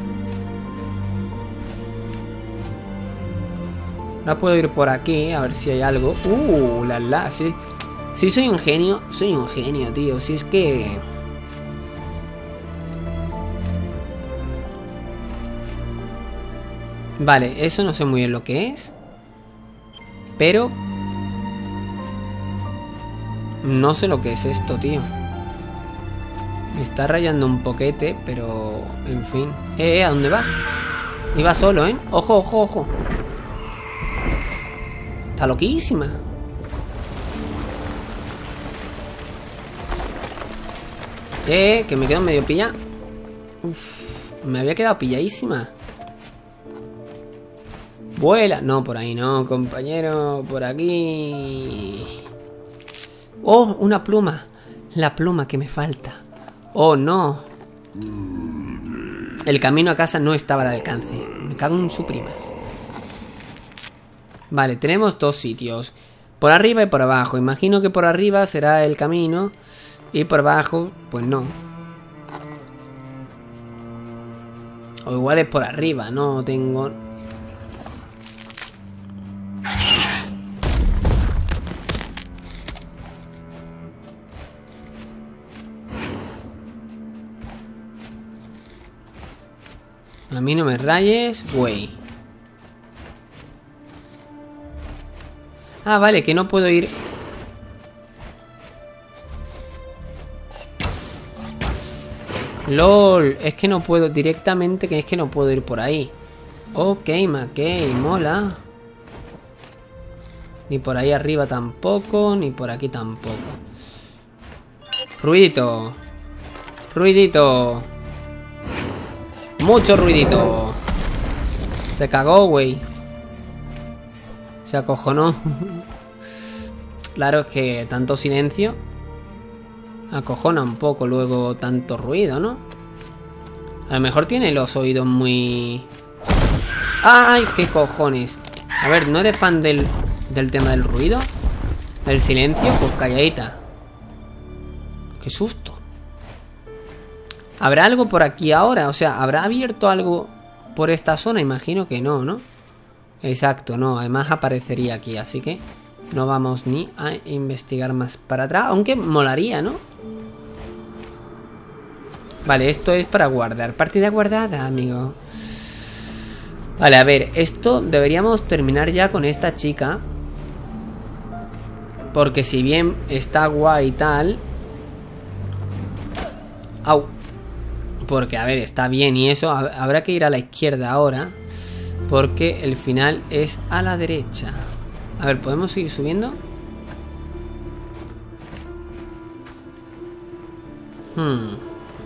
Ahora puedo ir por aquí a ver si hay algo. Uh, la la. Sí, sí soy un genio. Soy un genio, tío. Si es que... Vale, eso no sé muy bien lo que es. Pero... No sé lo que es esto, tío. Me está rayando un poquete, pero... En fin. Eh, eh, ¿a dónde vas? Iba solo, ¿eh? Ojo, ojo, ojo. Está loquísima. Eh, que me quedo medio pilla. Uf, me había quedado pilladísima. Vuela. No, por ahí no, compañero. Por aquí. Oh, una pluma. La pluma que me falta. Oh, no. El camino a casa no estaba al alcance. Me cago en su prima. Vale, tenemos dos sitios. Por arriba y por abajo. Imagino que por arriba será el camino. Y por abajo, pues no. O igual es por arriba, no tengo... A mí no me rayes, güey. Ah, vale, que no puedo ir... LOL, es que no puedo directamente, que es que no puedo ir por ahí. Ok, Mackey, mola. Ni por ahí arriba tampoco, ni por aquí tampoco. Ruidito. Ruidito. Mucho ruidito. Se cagó, güey. Se acojonó. Claro, es que tanto silencio acojona un poco luego tanto ruido, ¿no? A lo mejor tiene los oídos muy... ¡Ay, qué cojones! A ver, ¿no eres fan del, del tema del ruido? ¿Del silencio? Pues calladita. ¡Qué susto! ¿Habrá algo por aquí ahora? O sea, ¿habrá abierto algo por esta zona? Imagino que no, ¿no? Exacto, no. Además aparecería aquí, así que no vamos ni a investigar más para atrás. Aunque molaría, ¿no? Vale, esto es para guardar. Partida guardada, amigo. Vale, a ver, esto deberíamos terminar ya con esta chica. Porque si bien está guay y tal... Au. Porque, a ver, está bien y eso. Habrá que ir a la izquierda ahora. Porque el final es a la derecha. A ver, ¿podemos seguir subiendo? Hmm.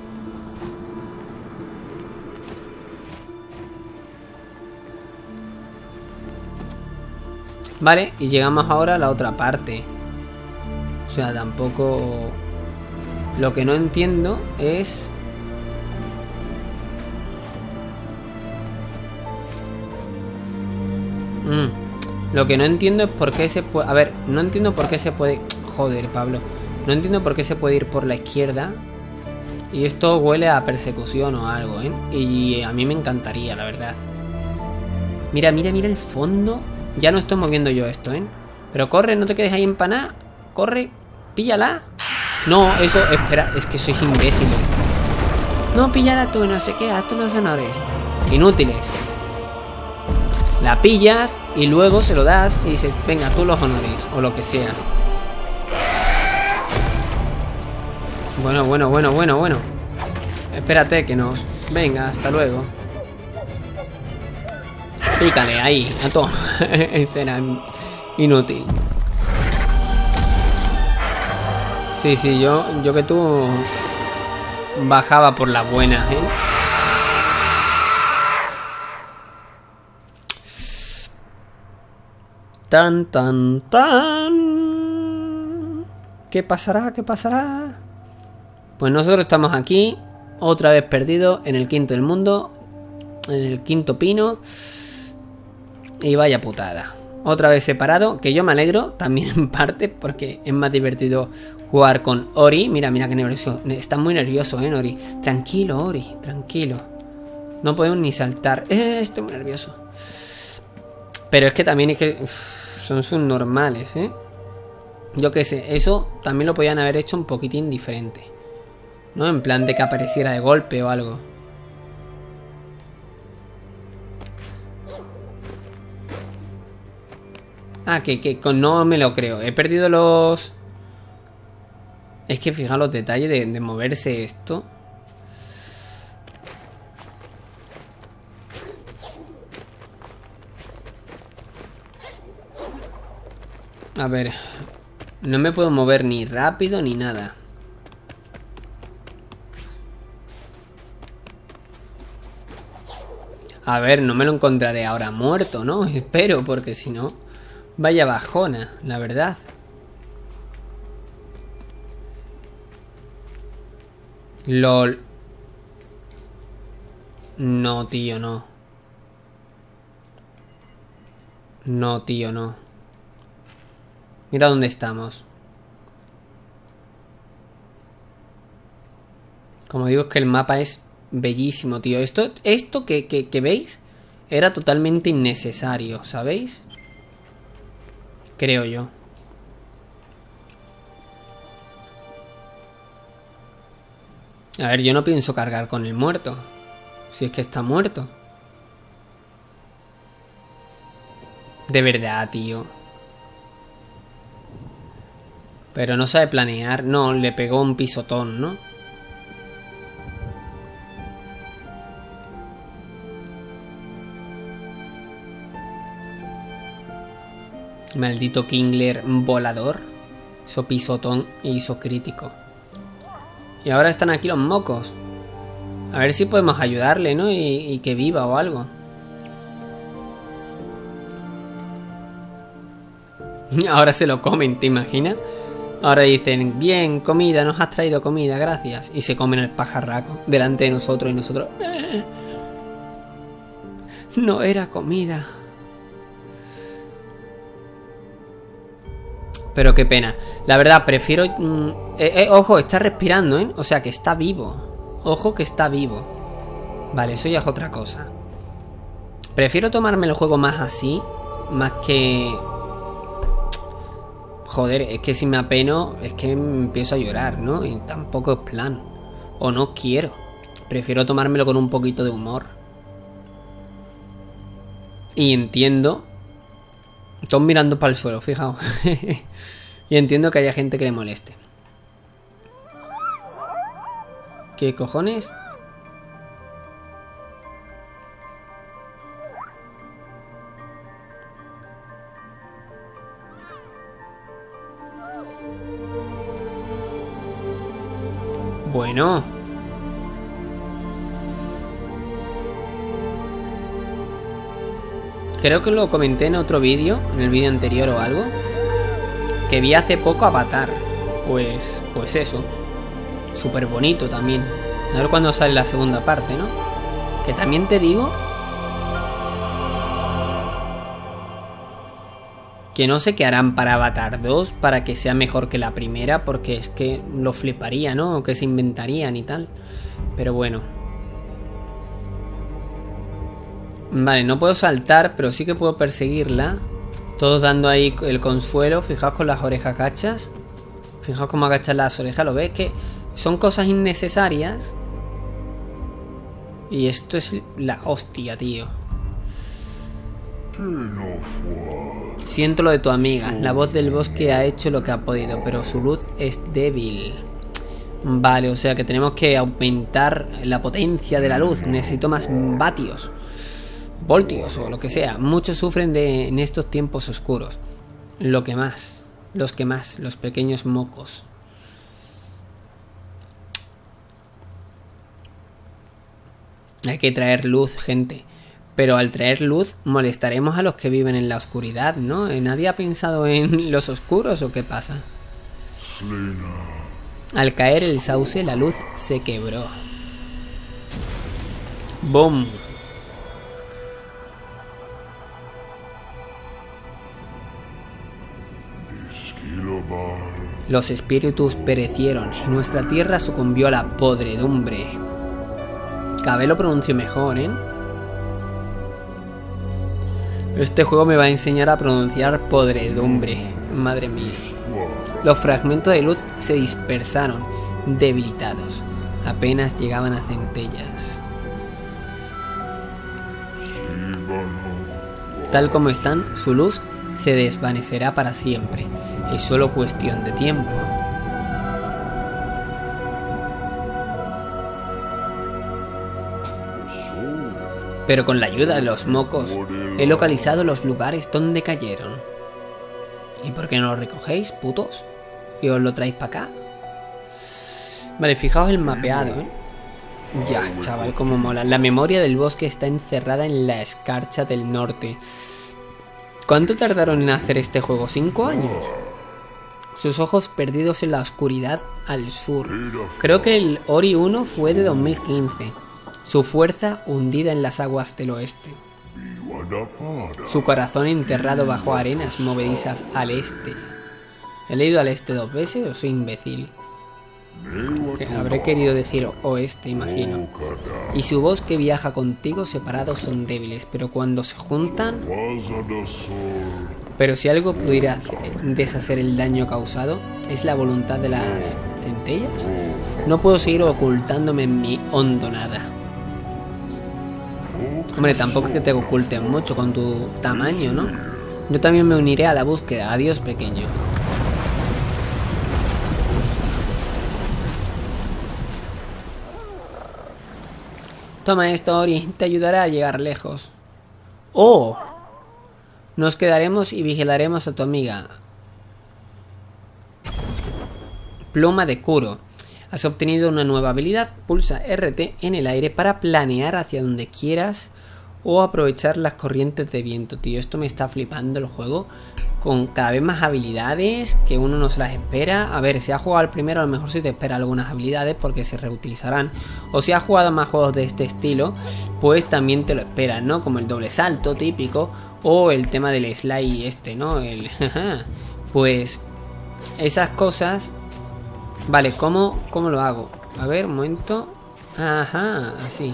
Vale, y llegamos ahora a la otra parte. O sea, tampoco... Lo que no entiendo es... Mm. Lo que no entiendo es por qué se puede... A ver, no entiendo por qué se puede... Joder, Pablo. No entiendo por qué se puede ir por la izquierda. Y esto huele a persecución o algo, ¿eh? Y a mí me encantaría, la verdad. Mira, mira, mira el fondo. Ya no estoy moviendo yo esto, ¿eh? Pero corre, no te quedes ahí empanada. Corre, píllala. No, eso, espera, es que sois imbéciles. No, píllala tú, no sé qué, haz tú los honores. Inútiles. La pillas y luego se lo das y dices, venga, tú los honores, o lo que sea. Bueno, bueno, bueno, bueno, bueno. Espérate que nos... Venga, hasta luego. Pícale ahí, a todo. Ese era inútil. Sí, sí, yo, yo que tú bajaba por las buenas, ¿eh? Tan, tan, tan. ¿Qué pasará? ¿Qué pasará? Pues nosotros estamos aquí, otra vez perdidos en el quinto del mundo, en el quinto pino. Y vaya putada. Otra vez separado, que yo me alegro también en parte, porque es más divertido jugar con Ori. Mira, mira qué nervioso. Está muy nervioso, ¿eh, Ori? Tranquilo, Ori, tranquilo. No podemos ni saltar. Eh, estoy muy nervioso. Pero es que también es que... Uf, son subnormales, ¿eh? Yo qué sé, eso también lo podían haber hecho un poquitín diferente, ¿no? En plan de que apareciera de golpe o algo. Ah, que, que no me lo creo. He perdido los... Es que fija los detalles de, de moverse esto. A ver. No me puedo mover ni rápido ni nada. A ver, no me lo encontraré ahora muerto, ¿no? Espero, porque si no... Vaya bajona, la verdad. LOL. No, tío, no. No, tío, no. Mira dónde estamos. Como digo, es que el mapa es bellísimo, tío. Esto, esto que, que, que veis era totalmente innecesario, ¿sabéis? Creo yo. A ver, yo no pienso cargar con el muerto. Si es que está muerto. De verdad, tío. Pero no sabe planear. No, le pegó un pisotón, ¿no? Maldito Kingler volador. Hizo pisotón e hizo crítico. Y ahora están aquí los mocos. A ver si podemos ayudarle, ¿no? Y, y que viva o algo. Ahora se lo comen, ¿te imaginas? Ahora dicen, bien, comida, nos has traído comida, gracias. Y se comen el pajarraco delante de nosotros y nosotros... Eh, no era comida. Pero qué pena. La verdad, prefiero... Mm, eh, eh, ojo, está respirando, ¿eh? O sea, que está vivo. Ojo que está vivo. Vale, eso ya es otra cosa. Prefiero tomarme el juego más así. Más que... Joder, es que si me apeno, es que me empiezo a llorar, ¿no? Y tampoco es plan. O no quiero. Prefiero tomármelo con un poquito de humor. Y entiendo... Todos mirando para el suelo, fijaos. Y entiendo que haya gente que le moleste. ¿Qué cojones? Bueno. Creo que lo comenté en otro vídeo, en el vídeo anterior o algo, que vi hace poco Avatar. Pues, pues eso. Súper bonito también. A ver cuándo sale la segunda parte, ¿no? Que también te digo que no sé qué harán para Avatar dos para que sea mejor que la primera, porque es que lo fliparía, ¿no? O que se inventarían y tal. Pero bueno. Vale, no puedo saltar, pero sí que puedo perseguirla. Todos dando ahí el consuelo. Fijaos con las orejas cachas. Fijaos cómo agachan las orejas. ¿Lo ves? Que son cosas innecesarias. Y esto es la hostia, tío. Siento lo de tu amiga. La voz del bosque ha hecho lo que ha podido, pero su luz es débil. Vale, o sea que tenemos que aumentar la potencia de la luz. Necesito más vatios. Voltios o lo que sea. Muchos sufren de en estos tiempos oscuros. Lo que más. Los que más. Los pequeños mocos. Hay que traer luz, gente. Pero al traer luz molestaremos a los que viven en la oscuridad, ¿no? ¿Nadie ha pensado en los oscuros o qué pasa? Al caer el sauce, la luz se quebró. ¡Boom! Los espíritus perecieron y nuestra tierra sucumbió a la podredumbre. Cada vez lo pronuncio mejor, ¿eh? Este juego me va a enseñar a pronunciar podredumbre. Madre mía. Los fragmentos de luz se dispersaron, debilitados. Apenas llegaban a centellas. Tal como están, su luz se desvanecerá para siempre. Es solo cuestión de tiempo. Pero con la ayuda de los mocos he localizado los lugares donde cayeron. ¿Y por qué no lo recogéis, putos? ¿Y os lo traéis para acá? Vale, fijaos el mapeado, ¿eh? Ya, chaval, cómo mola. La memoria del bosque está encerrada en la escarcha del norte. ¿Cuánto tardaron en hacer este juego? ¿Cinco años? Sus ojos perdidos en la oscuridad al sur. Creo que el Ori uno fue de dos mil quince. Su fuerza hundida en las aguas del oeste. Su corazón enterrado bajo arenas movedizas al este. ¿He leído al este dos veces o soy imbécil? Que habré querido decir oeste, imagino. Y su voz que viaja contigo separados son débiles, pero cuando se juntan... Pero si algo pudiera hacer, deshacer el daño causado, es la voluntad de las centellas. No puedo seguir ocultándome en mi hondo nada. Hombre, tampoco es que te ocultes mucho con tu tamaño, ¿no? Yo también me uniré a la búsqueda. Adiós, pequeño. Toma esto, Ori. Te ayudará a llegar lejos. ¡Oh! Nos quedaremos y vigilaremos a tu amiga. Pluma de Kuro. Has obtenido una nueva habilidad. Pulsa R T en el aire para planear hacia donde quieras o aprovechar las corrientes de viento. Tío, esto me está flipando el juego. Con cada vez más habilidades que uno no se las espera. A ver, si has jugado al primero, a lo mejor sí te espera algunas habilidades porque se reutilizarán. O si has jugado más juegos de este estilo, pues también te lo esperas, ¿no? Como el doble salto típico o el tema del slide este, ¿no? El pues esas cosas. Vale, ¿cómo, cómo lo hago? A ver, un momento. Ajá, así.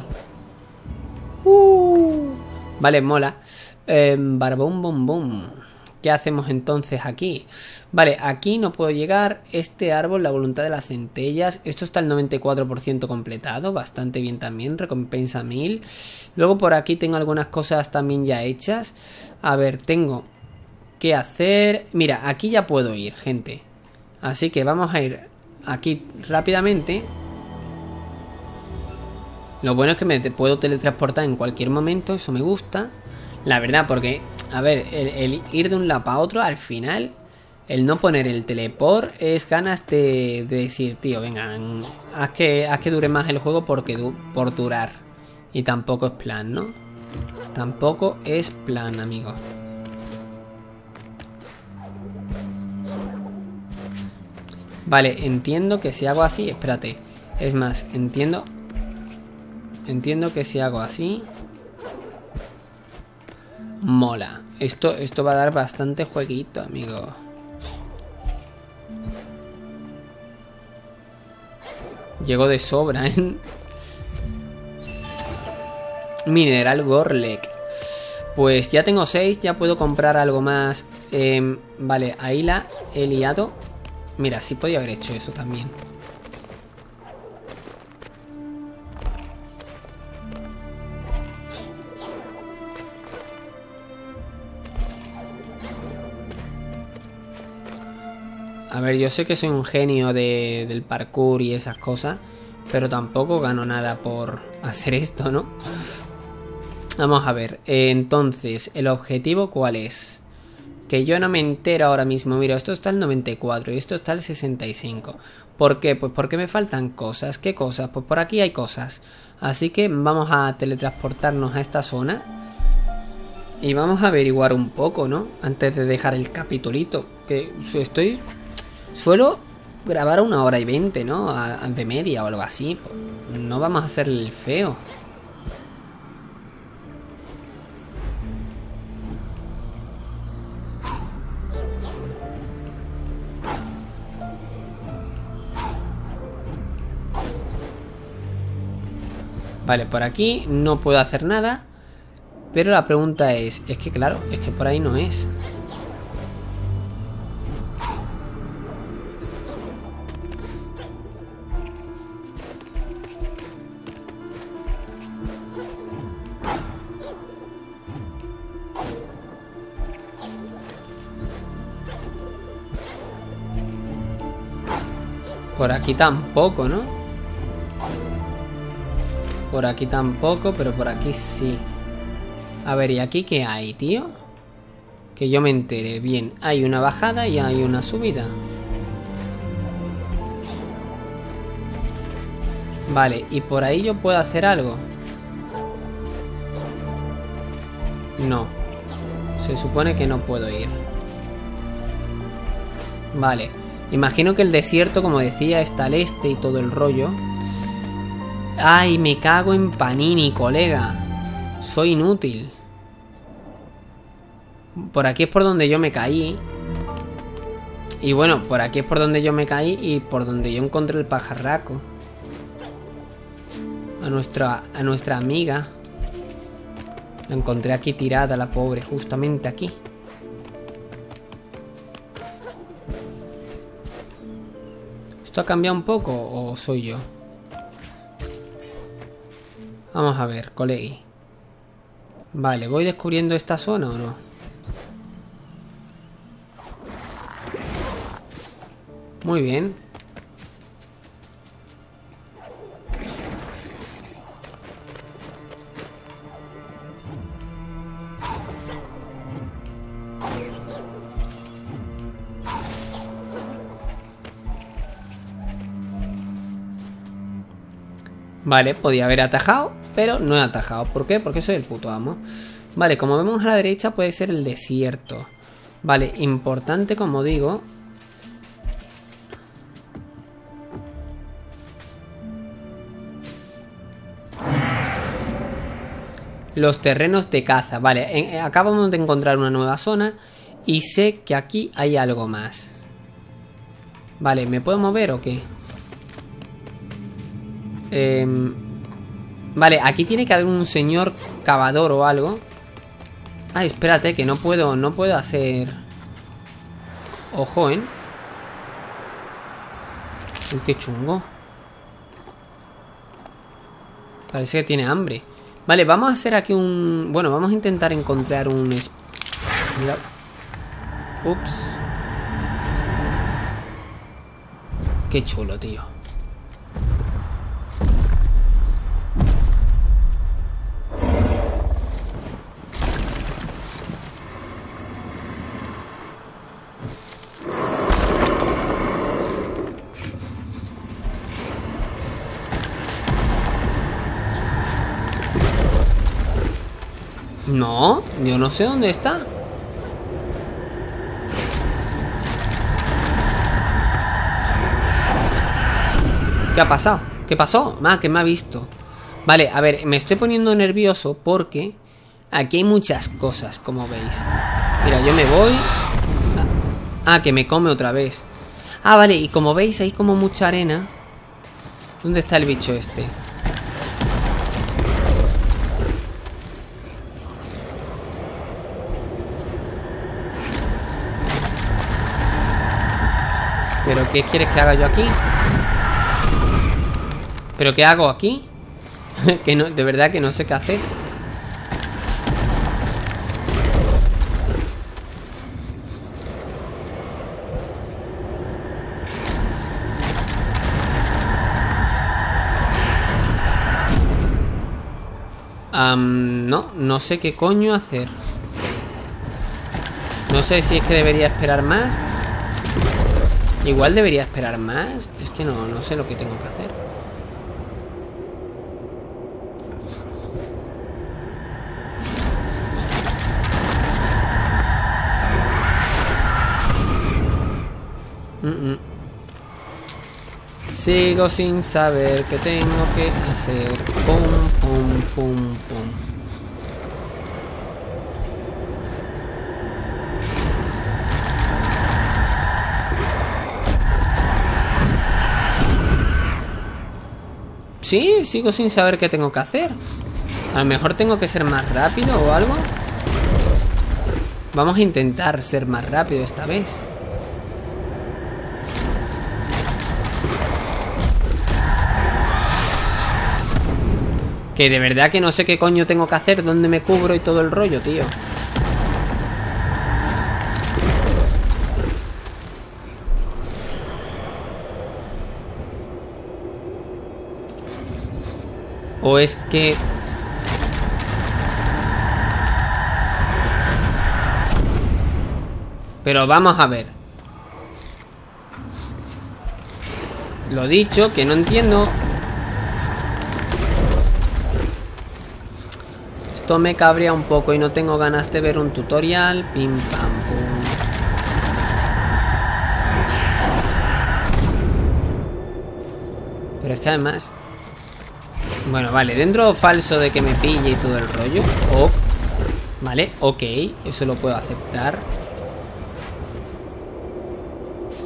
Uh, vale, mola. Eh, barbón, bom, bom. ¿Qué hacemos entonces aquí? Vale, aquí no puedo llegar. Este árbol, la voluntad de las centellas. Esto está al noventa y cuatro por ciento completado. Bastante bien también. Recompensa mil. Luego por aquí tengo algunas cosas también ya hechas. A ver, tengo que hacer... Mira, aquí ya puedo ir, gente. Así que vamos a ir aquí rápidamente. Lo bueno es que me puedo teletransportar en cualquier momento. Eso me gusta. La verdad, porque... A ver, el, el ir de un lado para otro, al final, el no poner el teleport es ganas de, de decir, tío, venga, haz que, haz que dure más el juego porque du por durar. Y tampoco es plan, ¿no? Tampoco es plan, amigo. Vale, entiendo que si hago así, espérate. Es más, entiendo... Entiendo que si hago así... Mola. Esto, esto va a dar bastante jueguito, amigo. Llego de sobra, ¿eh? Mineral Gorlek. Pues ya tengo seis, ya puedo comprar algo más. Eh, vale, ahí la he liado. Mira, sí podía haber hecho eso también. A ver, yo sé que soy un genio de, del parkour y esas cosas, pero tampoco gano nada por hacer esto, ¿no? Vamos a ver, eh, entonces, ¿el objetivo cuál es? Que yo no me entero ahora mismo. Mira, esto está al noventa y cuatro y esto está al sesenta y cinco. ¿Por qué? Pues porque me faltan cosas. ¿Qué cosas? Pues por aquí hay cosas. Así que vamos a teletransportarnos a esta zona y vamos a averiguar un poco, ¿no? Antes de dejar el capitulito, que estoy... Suelo grabar a una hora y veinte, ¿no? A, a de media o algo así. No vamos a hacer el feo. Vale, por aquí no puedo hacer nada. Pero la pregunta es... Es que claro, es que por ahí no es. Por aquí tampoco, ¿no? Por aquí tampoco, pero por aquí sí. A ver, ¿y aquí qué hay, tío? Que yo me entere. Bien, hay una bajada y hay una subida. Vale, ¿y por ahí yo puedo hacer algo? No. Se supone que no puedo ir. Vale. Imagino que el desierto, como decía, está al este y todo el rollo. ¡Ay, me cago en Panini, colega! Soy inútil. Por aquí es por donde yo me caí. Y bueno, por aquí es por donde yo me caí y por donde yo encontré el pajarraco. A nuestra, a nuestra amiga. La encontré aquí tirada, la pobre, justamente aquí. ¿Esto ha cambiado un poco o soy yo? Vamos a ver, colegui. Vale, ¿voy descubriendo esta zona o no? Muy bien. Vale, podía haber atajado, pero no he atajado. ¿Por qué? Porque soy el puto amo. Vale, como vemos a la derecha puede ser el desierto. Vale, importante como digo. Los terrenos de caza. Vale, en, acabamos de encontrar una nueva zona. Y sé que aquí hay algo más. Vale, ¿me puedo mover o qué? Eh, vale, aquí tiene que haber un señor cavador o algo. Ah, espérate, que no puedo, no puedo hacer... Ojo, ¿eh? Uy, qué chungo. Parece que tiene hambre. Vale, vamos a hacer aquí un... Bueno, vamos a intentar encontrar un... Mira. Ups. Qué chulo, tío. No, yo no sé dónde está. ¿Qué ha pasado? ¿Qué pasó? Ah, que me ha visto. Vale, a ver, me estoy poniendo nervioso porque aquí hay muchas cosas, como veis. Mira, yo me voy. Ah, que me come otra vez. Ah, vale, y como veis hay como mucha arena. ¿Dónde está el bicho este? ¿Pero qué quieres que haga yo aquí? ¿Pero qué hago aquí? Que no, de verdad que no sé qué hacer. Um, no, no sé qué coño hacer. No sé si es que debería esperar más. Igual debería esperar más. Es que no, no sé lo que tengo que hacer. Mm -mm. Sigo sin saber qué tengo que hacer. Pum, pum, pum, pum. Sí, sigo sin saber qué tengo que hacer. A lo mejor tengo que ser más rápido o algo. Vamos a intentar ser más rápido esta vez. Que de verdad que no sé qué coño tengo que hacer, dónde me cubro y todo el rollo, tío. O es que... Pero vamos a ver. Lo dicho, que no entiendo. Esto me cabrea un poco y no tengo ganas de ver un tutorial. Pim, pam, pum. Pero es que además... Bueno, vale, dentro falso de que me pille y todo el rollo. Oh, vale, ok, eso lo puedo aceptar.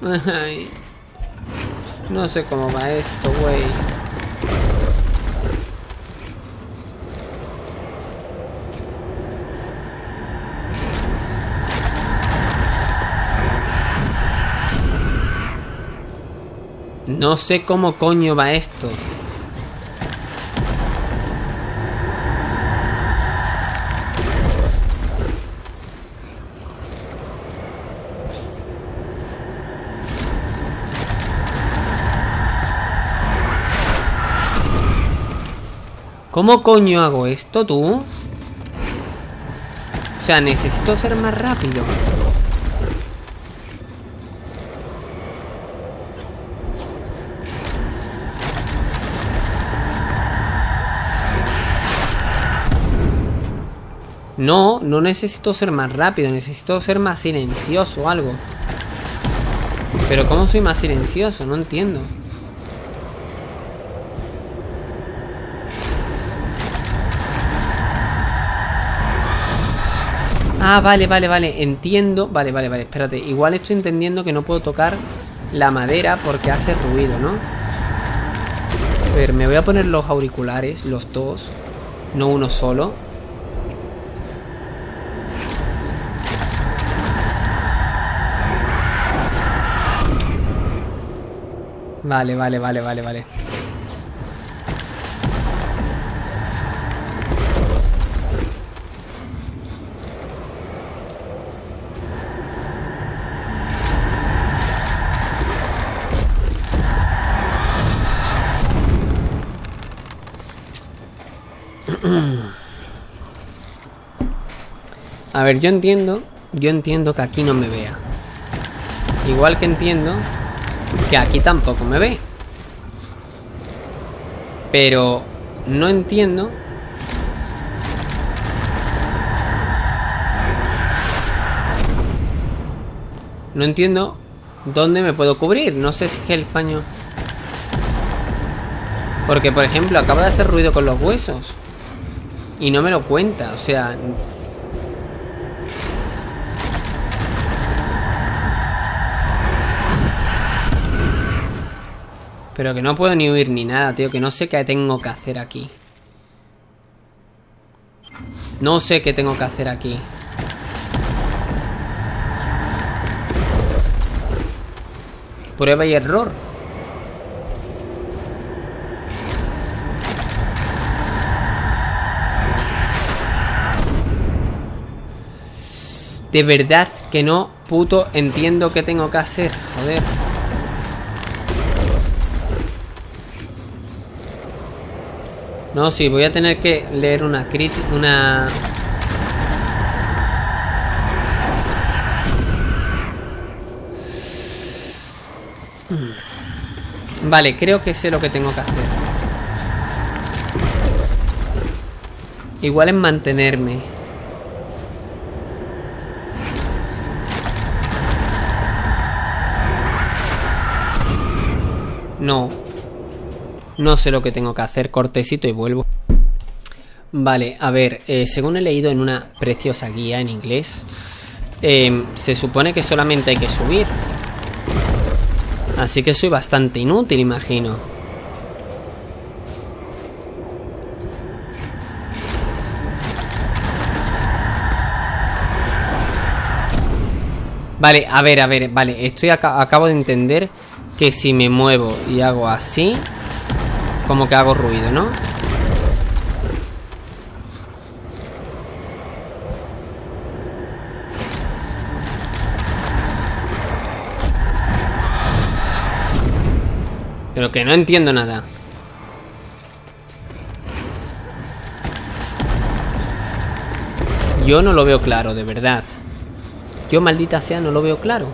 Ay, no sé cómo va esto, güey. No sé cómo coño va esto. ¿Cómo coño hago esto, tú? O sea, necesito ser más rápido. No, no necesito ser más rápido, necesito ser más silencioso o algo. Pero ¿cómo soy más silencioso? No entiendo. Ah, vale, vale, vale, entiendo. Vale, vale, vale, espérate. Igual estoy entendiendo que no puedo tocar la madera porque hace ruido, ¿no? A ver, me voy a poner los auriculares, los dos, no uno solo. Vale, vale, vale, vale, vale. A ver, yo entiendo, yo entiendo que aquí no me vea. Igual que entiendo que aquí tampoco me ve. Pero no entiendo. No entiendo dónde me puedo cubrir. No sé si es que el paño... Porque, por ejemplo, acaba de hacer ruido con los huesos y no me lo cuenta, o sea... Pero que no puedo ni huir ni nada, tío. Que no sé qué tengo que hacer aquí. No sé qué tengo que hacer aquí. Prueba y error. De verdad que no puto entiendo qué tengo que hacer. Joder. No, sí, voy a tener que leer una crítica, una... Vale, creo que sé lo que tengo que hacer. Igual es mantenerme. No. No sé lo que tengo que hacer, cortecito y vuelvo. Vale, a ver, eh, según he leído en una preciosa guía en inglés, eh, se supone que solamente hay que subir. Así que soy bastante inútil, imagino. Vale, a ver, a ver, vale, estoy acá, acabo de entender que si me muevo y hago así... Como que hago ruido, ¿no? Pero que no entiendo nada. Yo no lo veo claro, de verdad. Yo, maldita sea, no lo veo claro.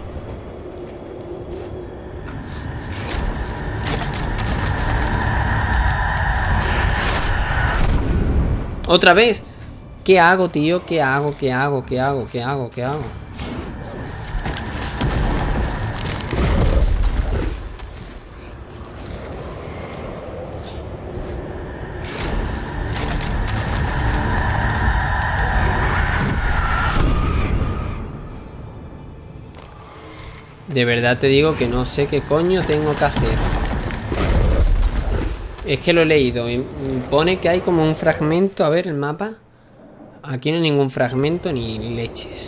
¿Otra vez? ¿Qué hago, tío? ¿Qué hago? ¿Qué hago? ¿Qué hago? ¿Qué hago? ¿Qué hago? De verdad te digo que no sé qué coño tengo que hacer. Es que lo he leído. Pone que hay como un fragmento. A ver el mapa. Aquí no hay ningún fragmento ni leches.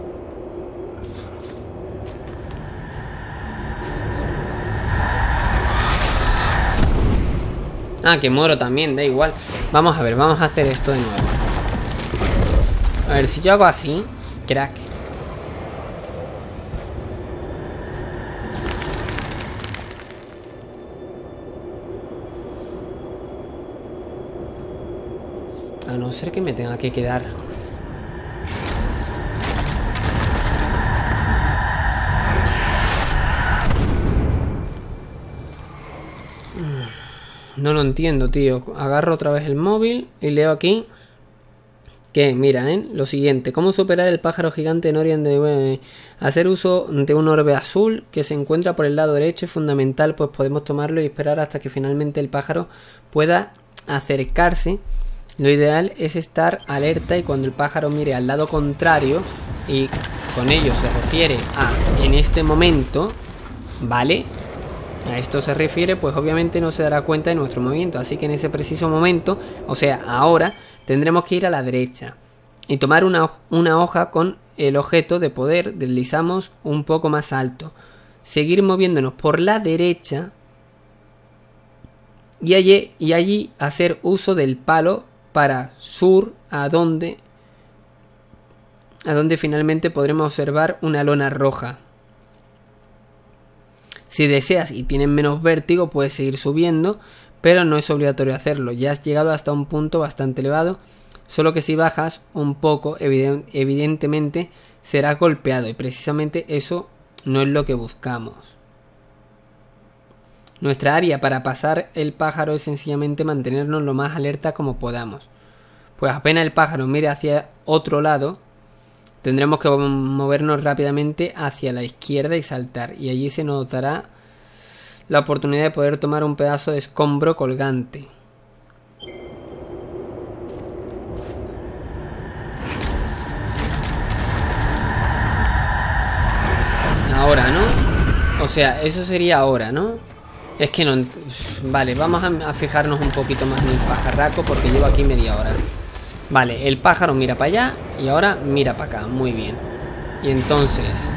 Ah, que muero también, da igual. Vamos a ver, vamos a hacer esto de nuevo. A ver, si yo hago así, crack. A no ser que me tenga que quedar. No lo entiendo, tío. Agarro otra vez el móvil y leo aquí que, mira, ¿eh? Lo siguiente. ¿Cómo superar el pájaro gigante en Orient de... Eh, hacer uso de un orbe azul que se encuentra por el lado derecho es fundamental, pues podemos tomarlo y esperar hasta que finalmente el pájaro pueda acercarse. Lo ideal es estar alerta y cuando el pájaro mire al lado contrario, y con ello se refiere a en este momento, ¿vale? A esto se refiere, pues obviamente no se dará cuenta de nuestro movimiento. Así que en ese preciso momento, o sea, ahora, tendremos que ir a la derecha y tomar una, una hoja con el objeto de poder. Deslizamos un poco más alto. Seguir moviéndonos por la derecha y allí, y allí hacer uso del palo para sur, a donde, a donde finalmente podremos observar una lona roja. Si deseas y tienes menos vértigo, puedes seguir subiendo, pero no es obligatorio hacerlo. Ya has llegado hasta un punto bastante elevado, solo que si bajas un poco, evidentemente será golpeado, y precisamente eso no es lo que buscamos. Nuestra área para pasar el pájaro es sencillamente mantenernos lo más alerta como podamos. Pues apenas el pájaro mire hacia otro lado, tendremos que movernos rápidamente hacia la izquierda y saltar. Y allí se nos dará la oportunidad de poder tomar un pedazo de escombro colgante. Ahora, ¿no? O sea, eso sería ahora, ¿no? Es que no... Vale, vamos a, a fijarnos un poquito más en el pajarraco porque llevo aquí media hora. Vale, el pájaro mira para allá y ahora mira para acá, muy bien. Y entonces...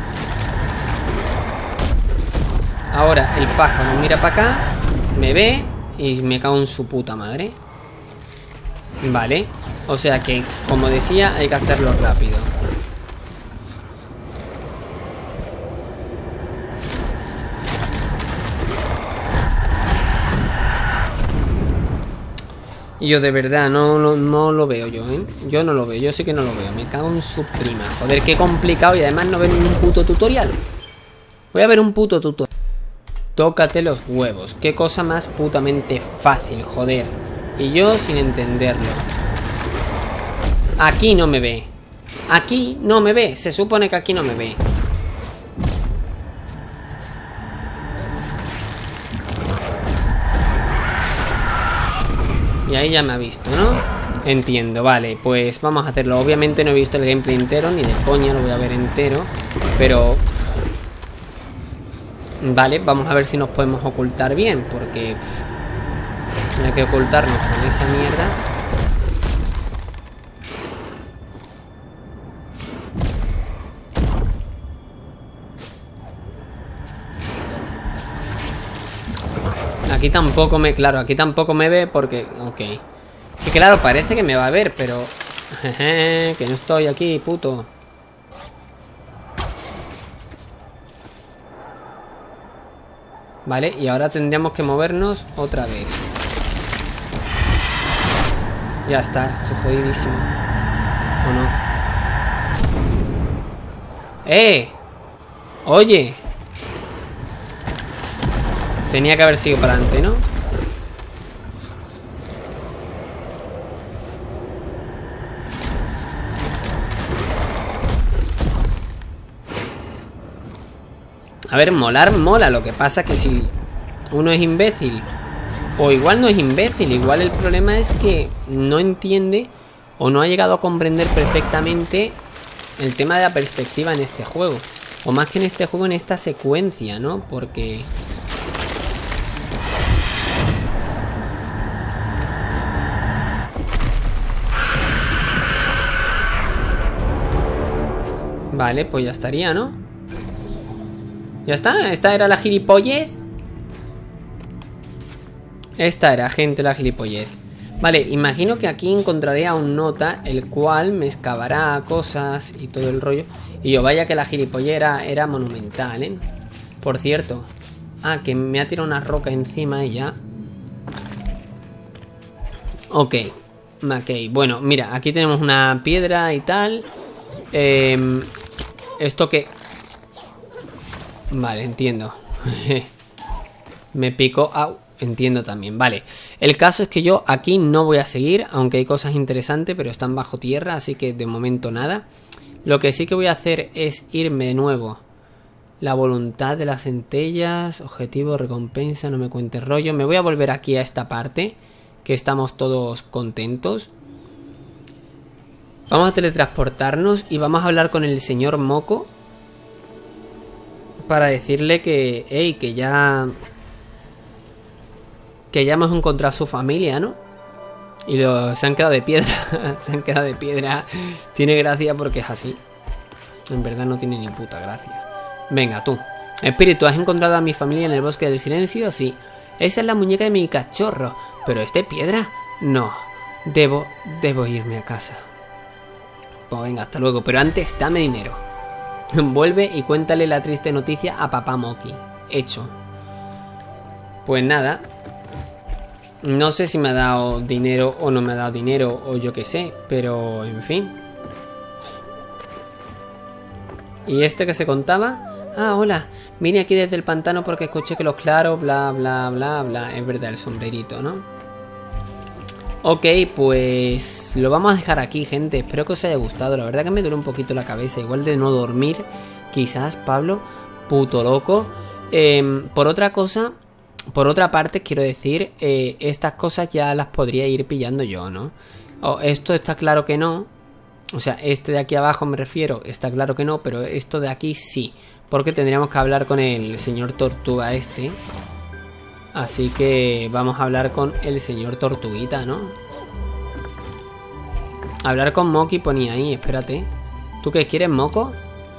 Ahora el pájaro mira para acá, me ve y me cago en su puta madre. Vale, o sea que, como decía, hay que hacerlo rápido. Y yo de verdad no, no, no lo veo yo, ¿eh? Yo no lo veo, yo sí que no lo veo. Me cago en su prima. Joder, qué complicado. Y además no ver un puto tutorial. Voy a ver un puto tutorial. Tócate los huevos. Qué cosa más putamente fácil, joder. Y yo sin entenderlo. Aquí no me ve. Aquí no me ve. Se supone que aquí no me ve. Y ahí ya me ha visto, ¿no? Entiendo, vale, pues vamos a hacerlo. Obviamente no he visto el gameplay entero, ni de coña lo voy a ver entero. Pero... Vale, vamos a ver si nos podemos ocultar bien, porque... No hay que ocultarnos con esa mierda. Aquí tampoco me... Claro, aquí tampoco me ve porque... Ok. Que claro, parece que me va a ver, pero... Jeje, que no estoy aquí, puto. Vale, y ahora tendríamos que movernos otra vez. Ya está, estoy jodidísimo. ¿O no? ¡Eh! ¡Oye! Tenía que haber sido para adelante, ¿no? A ver, molar mola. Lo que pasa que si uno es imbécil, o igual no es imbécil, igual el problema es que no entiende o no ha llegado a comprender perfectamente el tema de la perspectiva en este juego. O más que en este juego, en esta secuencia, ¿no? Porque... Vale, pues ya estaría, ¿no? Ya está, esta era la gilipollez. Esta era, gente, la gilipollez. Vale, imagino que aquí encontraré a un nota, el cual me excavará cosas y todo el rollo. Y yo, vaya que la gilipollera era monumental, ¿eh? Por cierto. Ah, que me ha tirado una roca encima y ya. Ok. Ok, bueno, mira, aquí tenemos una piedra y tal. Eh, Esto que... Vale, entiendo. Me pico. Au. Entiendo también, vale. El caso es que yo aquí no voy a seguir, aunque hay cosas interesantes, pero están bajo tierra, así que de momento nada. Lo que sí que voy a hacer es irme de nuevo. La voluntad de las centellas, objetivo, recompensa, no me cuentes rollo. Me voy a volver aquí a esta parte, que estamos todos contentos. Vamos a teletransportarnos y vamos a hablar con el señor Moco. Para decirle que, hey, que ya... Que ya hemos encontrado a su familia, ¿no? Y lo, se han quedado de piedra. Se han quedado de piedra. Tiene gracia porque es así. En verdad no tiene ni puta gracia. Venga, tú. Espíritu, ¿has encontrado a mi familia en el bosque del silencio? Sí. Esa es la muñeca de mi cachorro. ¿Pero es de piedra? No. Debo, debo irme a casa. Pues venga, hasta luego. Pero antes, dame dinero. Vuelve y cuéntale la triste noticia a papá Moki. Hecho. Pues nada. No sé si me ha dado dinero o no me ha dado dinero o yo qué sé, pero en fin. ¿Y este que se contaba? Ah, hola, vine aquí desde el pantano porque escuché que los claros, bla, bla, bla, bla. Es verdad, el sombrerito, ¿no? Ok, pues lo vamos a dejar aquí, gente. Espero que os haya gustado. La verdad que me duele un poquito la cabeza. Igual de no dormir, quizás, Pablo. Puto loco. Eh, por otra cosa... Por otra parte, quiero decir, eh, estas cosas ya las podría ir pillando yo, ¿no? O esto está claro que no. O sea, este de aquí abajo me refiero, está claro que no, pero esto de aquí sí. Porque tendríamos que hablar con el señor Tortuga este. Así que vamos a hablar con el señor Tortuguita, ¿no? Hablar con Moki ponía ahí, espérate. ¿Tú qué quieres, Moco?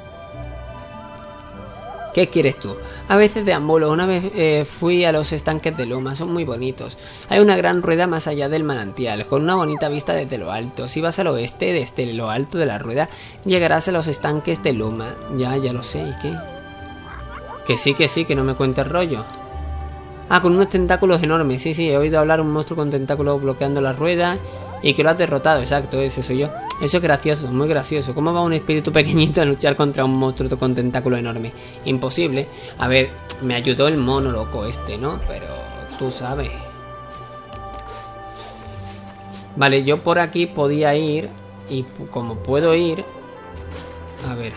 ¿Qué quieres tú? A veces deambulo. Una vez eh, fui a los estanques de Luma. Son muy bonitos. Hay una gran rueda más allá del manantial, con una bonita vista desde lo alto. Si vas al oeste, desde lo alto de la rueda, llegarás a los estanques de Luma. Ya, ya lo sé. ¿Y qué? Que sí, que sí, que no me cuentes rollo. Ah, con unos tentáculos enormes. Sí, sí, he oído hablar un monstruo con tentáculos bloqueando la rueda y que lo has derrotado. Exacto, ese soy yo. Eso es gracioso, muy gracioso. ¿Cómo va un espíritu pequeñito a luchar contra un monstruo con tentáculo enorme? Imposible. A ver, me ayudó el mono loco este, ¿no? Pero tú sabes. Vale, yo por aquí podía ir. Y como puedo ir... A ver...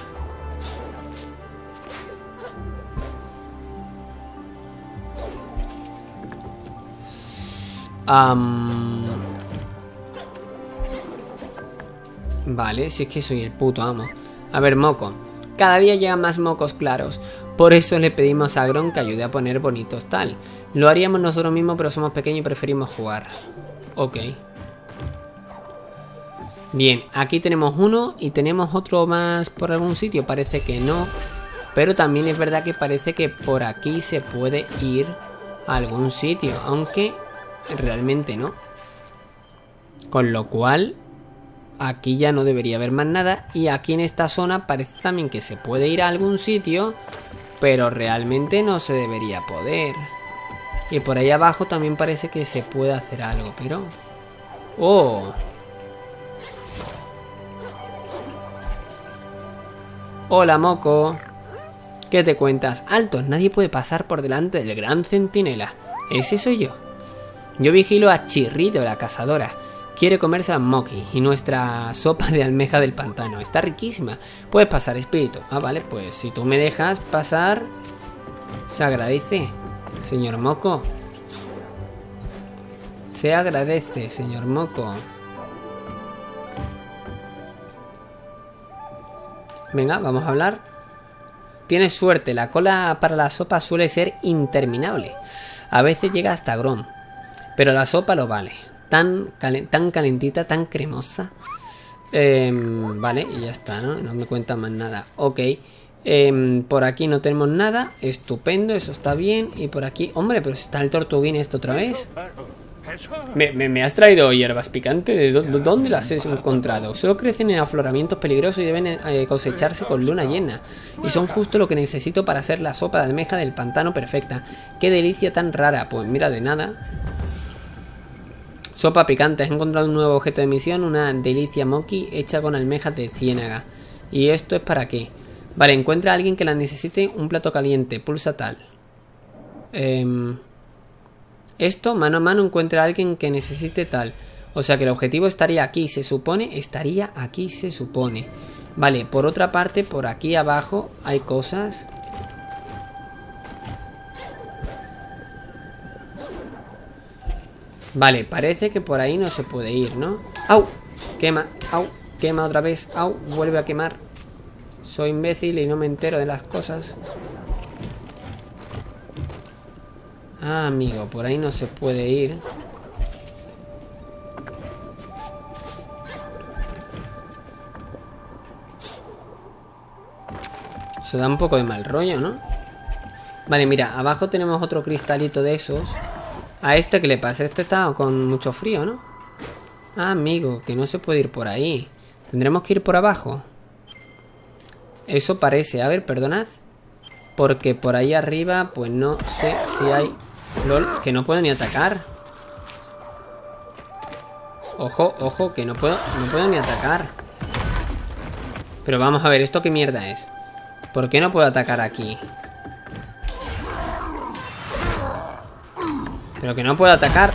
Um... Vale, si es que soy el puto amo. A ver, Moco. Cada día llegan más mocos claros. Por eso le pedimos a Gron que ayude a poner bonitos tal. Lo haríamos nosotros mismos, pero somos pequeños y preferimos jugar. Ok. Bien, aquí tenemos uno y tenemos otro más por algún sitio. Parece que no. Pero también es verdad que parece que por aquí se puede ir a algún sitio. Aunque realmente no. Con lo cual... Aquí ya no debería haber más nada. Y aquí en esta zona parece también que se puede ir a algún sitio, pero realmente no se debería poder. Y por ahí abajo también parece que se puede hacer algo, pero... ¡Oh! Hola, Moco. ¿Qué te cuentas? ¡Altos! Nadie puede pasar por delante del gran centinela. Ese soy yo. Yo vigilo a Chirrido, la cazadora. Quiere comerse a Moki y nuestra sopa de almeja del pantano. Está riquísima. Puedes pasar, espíritu. Ah, vale, pues si tú me dejas pasar, se agradece, señor Moco. Se agradece, señor Moco. Venga, vamos a hablar. Tienes suerte, la cola para la sopa suele ser interminable. A veces llega hasta Grom. Pero la sopa lo vale. Tan, calen tan calentita, tan cremosa. Eh, vale, y ya está, ¿no? No me cuentan más nada. Ok. Eh, por aquí no tenemos nada. Estupendo, eso está bien. Y por aquí... Hombre, pero está el tortuguín esto otra vez. ¿Me, me, me has traído hierbas picantes? ¿De dónde, dónde las has encontrado? Solo crecen en afloramientos peligrosos y deben eh, cosecharse con luna llena. Y son justo lo que necesito para hacer la sopa de almeja del pantano perfecta. ¡Qué delicia tan rara! Pues mira, de nada. Sopa picante. Has encontrado un nuevo objeto de misión. Una delicia moki hecha con almejas de ciénaga. ¿Y esto es para qué? Vale, encuentra a alguien que la necesite. Un plato caliente. Pulsa tal. Eh... Esto, mano a mano, encuentra a alguien que necesite tal. O sea que el objetivo estaría aquí, se supone. Estaría aquí, se supone. Vale, por otra parte, por aquí abajo hay cosas. Vale, parece que por ahí no se puede ir, ¿no? ¡Au! Quema, ¡au! Quema otra vez, ¡au! Vuelve a quemar. Soy imbécil y no me entero de las cosas. Ah, amigo, por ahí no se puede ir. Eso da un poco de mal rollo, ¿no? Vale, mira, abajo tenemos otro cristalito de esos. A este, ¿qué le pasa? Este está con mucho frío, ¿no? Ah, amigo, que no se puede ir por ahí. ¿Tendremos que ir por abajo? Eso parece. A ver, perdonad. Porque por ahí arriba, pues no sé si hay... LOL, que no puedo ni atacar. Ojo, ojo, que no puedo, no puedo ni atacar. Pero vamos a ver, ¿esto qué mierda es? ¿Por qué no puedo atacar aquí? Pero que no puedo atacar.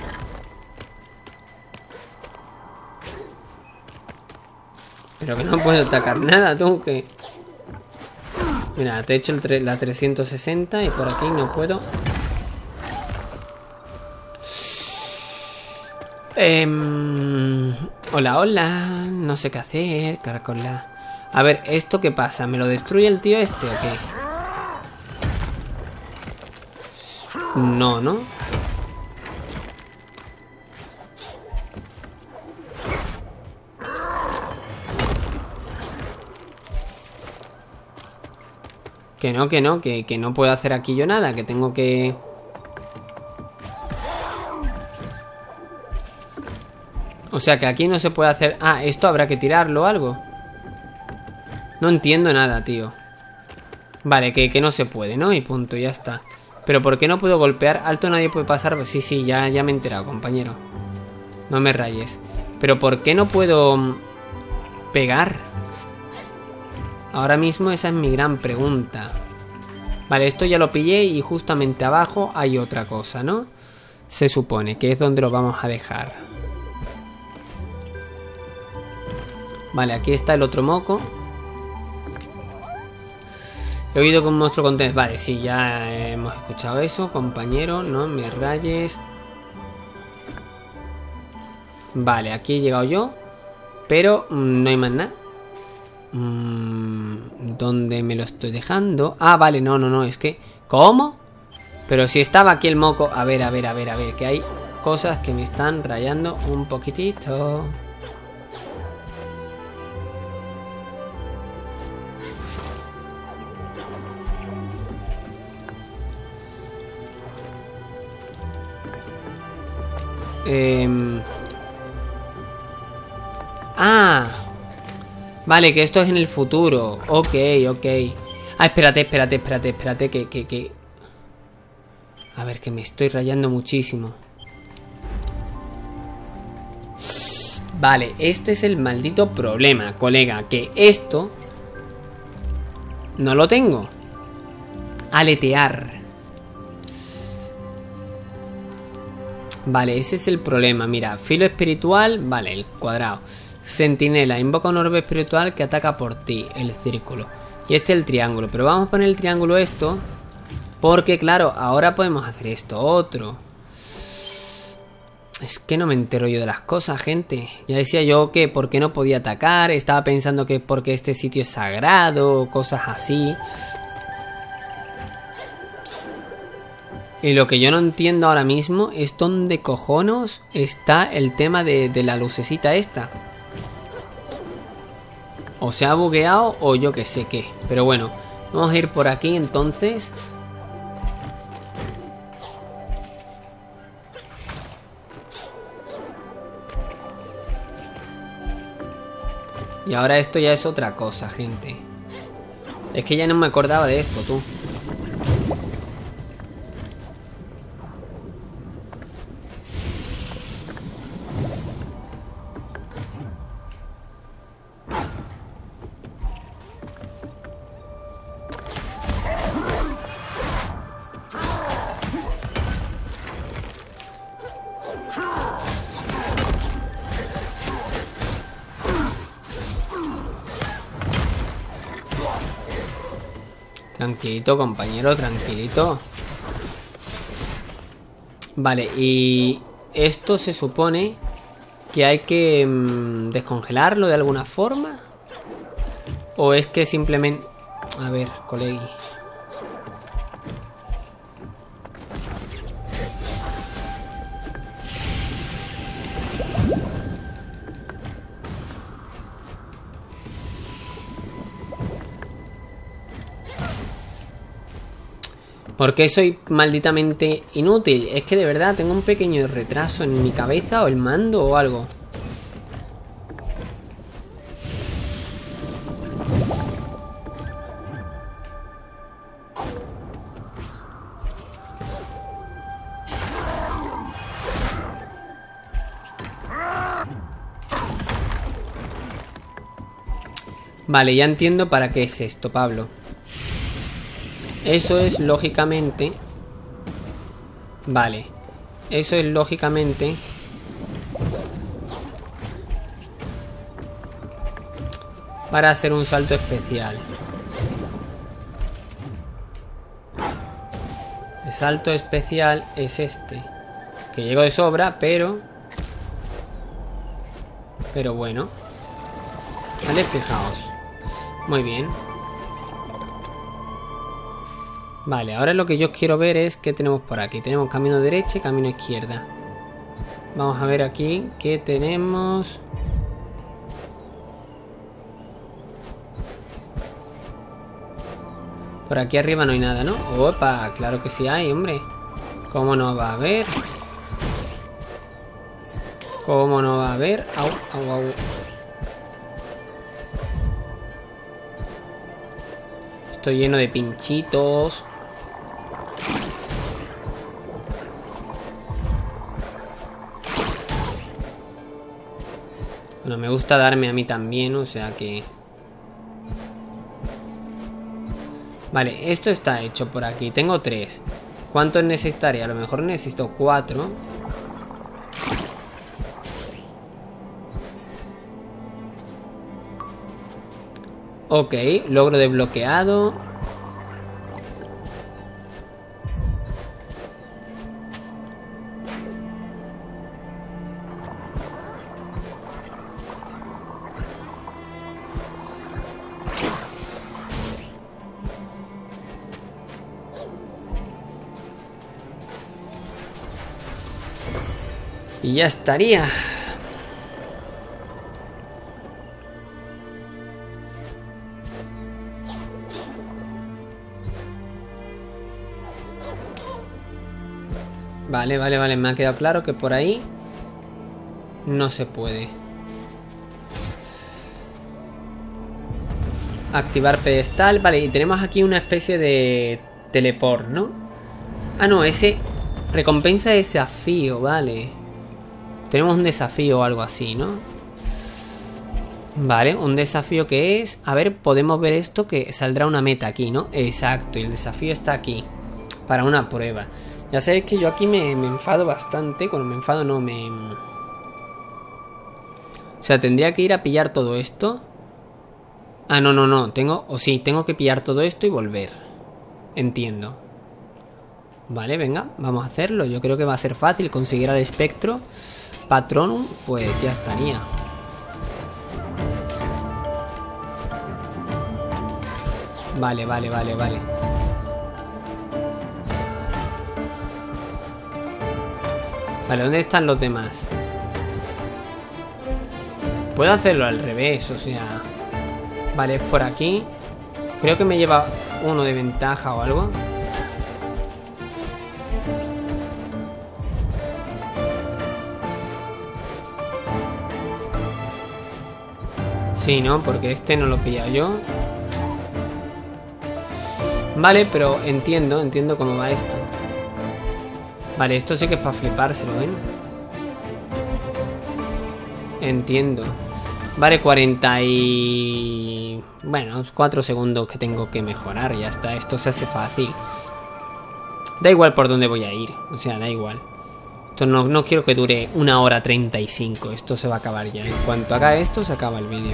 Pero que no puedo atacar nada, tú, que... Mira, te he hecho el tre la trescientos sesenta y por aquí no puedo... Eh, hola, hola. No sé qué hacer, caracola. A ver, ¿esto qué pasa? ¿Me lo destruye el tío este o qué? No, ¿no? Que no, que no, que, que no puedo hacer aquí yo nada. Que tengo que... O sea que aquí no se puede hacer... Ah, esto habrá que tirarlo o algo. No entiendo nada, tío. Vale, que, que no se puede, ¿no? Y punto, ya está. Pero ¿por qué no puedo golpear? Alto nadie puede pasar. Pues sí, sí, ya, ya me he enterado, compañero. No me rayes. Pero ¿por qué no puedo pegar? Ahora mismo esa es mi gran pregunta. Vale, esto ya lo pillé y justamente abajo hay otra cosa, ¿no? Se supone que es donde lo vamos a dejar. Vale, aquí está el otro moco. He oído que un monstruo con... Vale, sí, ya hemos escuchado eso, compañero. No me rayes. Vale, aquí he llegado yo. Pero mmm, no hay más nada. Mmm, ¿Dónde me lo estoy dejando? Ah, vale, no, no, no, es que... ¿Cómo? Pero si estaba aquí el moco... A ver, a ver, a ver, a ver, que hay cosas que me están rayando un poquitito. Eh... Ah, vale, que esto es en el futuro. Ok, ok. Ah, espérate, espérate, espérate, espérate que, que, que... A ver, que me estoy rayando muchísimo. Vale, este es el maldito problema, colega. Que esto no lo tengo. Aletear. Vale, ese es el problema. Mira, filo espiritual, vale, el cuadrado. Centinela, invoca un orbe espiritual que ataca por ti, el círculo. Y este es el triángulo, pero vamos a poner el triángulo esto, porque claro, ahora podemos hacer esto otro. Es que no me entero yo de las cosas, gente. Ya decía yo que por qué no podía atacar. Estaba pensando que porque este sitio es sagrado, cosas así. Y lo que yo no entiendo ahora mismo es dónde cojones está el tema de, de la lucecita esta. O se ha bugueado o yo que sé qué. Pero bueno, vamos a ir por aquí entonces. Y ahora esto ya es otra cosa, gente. Es que ya no me acordaba de esto, tú. Tranquilito, compañero, tranquilito. Vale, y esto se supone que hay que mmm, descongelarlo de alguna forma. ¿O es que simplemente... A ver, colegui. ¿Por qué soy malditamente inútil? Es que de verdad tengo un pequeño retraso en mi cabeza o el mando o algo. Vale, ya entiendo para qué es esto, Pablo. Eso es lógicamente... Vale. Eso es lógicamente... para hacer un salto especial. El salto especial es este. Que llegó de sobra, pero... Pero bueno. Vale, fijaos. Muy bien. Vale, ahora lo que yo quiero ver es qué tenemos por aquí. Tenemos camino derecha y camino izquierda. Vamos a ver aquí qué tenemos. Por aquí arriba no hay nada, ¿no? Opa, claro que sí hay, hombre. ¿Cómo no va a haber? ¿Cómo no va a haber? Au, au, au. Estoy lleno de pinchitos. Bueno, me gusta darme a mí también, o sea que... Vale, esto está hecho por aquí. Tengo tres. ¿Cuántos necesitaría? A lo mejor necesito cuatro. Ok, logro desbloqueado. Y ya estaría. Vale, vale, vale. Me ha quedado claro que por ahí no se puede. Activar pedestal. Vale, y tenemos aquí una especie de teleport, ¿no? Ah, no, ese... Recompensa de desafío, vale. Tenemos un desafío o algo así, ¿no? Vale, un desafío que es... A ver, podemos ver esto que saldrá una meta aquí, ¿no? Exacto, y el desafío está aquí. Para una prueba. Ya sabéis que yo aquí me, me enfado bastante. Cuando me enfado no me... O sea, tendría que ir a pillar todo esto. Ah, no, no, no. Tengo... O sí, tengo que pillar todo esto y volver. Entiendo. Vale, venga, vamos a hacerlo. Yo creo que va a ser fácil conseguir al espectro. Patronum, pues ya estaría. Vale, vale, vale, vale. Vale, ¿dónde están los demás? Puedo hacerlo al revés, o sea... Vale, es por aquí. Creo que me lleva uno de ventaja o algo. Sí, ¿no? Porque este no lo he pillado yo. Vale, pero entiendo, entiendo cómo va esto. Vale, esto sí que es para flipárselo, ¿ven? Entiendo. Vale, cuarenta y... Bueno, cuatro segundos que tengo que mejorar. Ya está, esto se hace fácil. Da igual por dónde voy a ir. O sea, da igual. Esto no, no quiero que dure una hora treinta y cinco. Esto se va a acabar ya. En cuanto haga esto, se acaba el vídeo.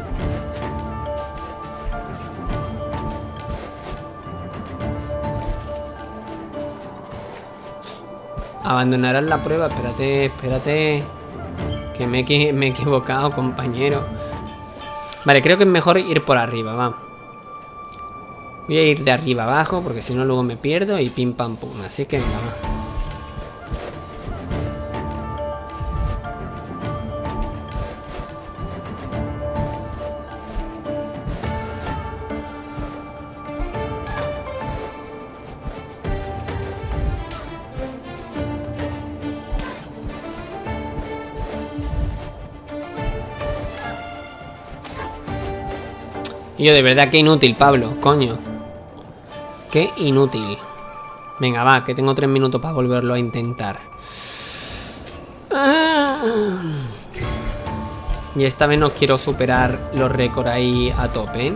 Abandonarán la prueba. Espérate, espérate. Que me he, me he equivocado, compañero. Vale, creo que es mejor ir por arriba, va. Voy a ir de arriba abajo, porque si no luego me pierdo y pim pam pum. Así que venga, va. Y yo de verdad que inútil, Pablo, coño. Qué inútil. Venga, va, que tengo tres minutos para volverlo a intentar. Y esta vez no quiero superar los récords ahí a tope, ¿eh?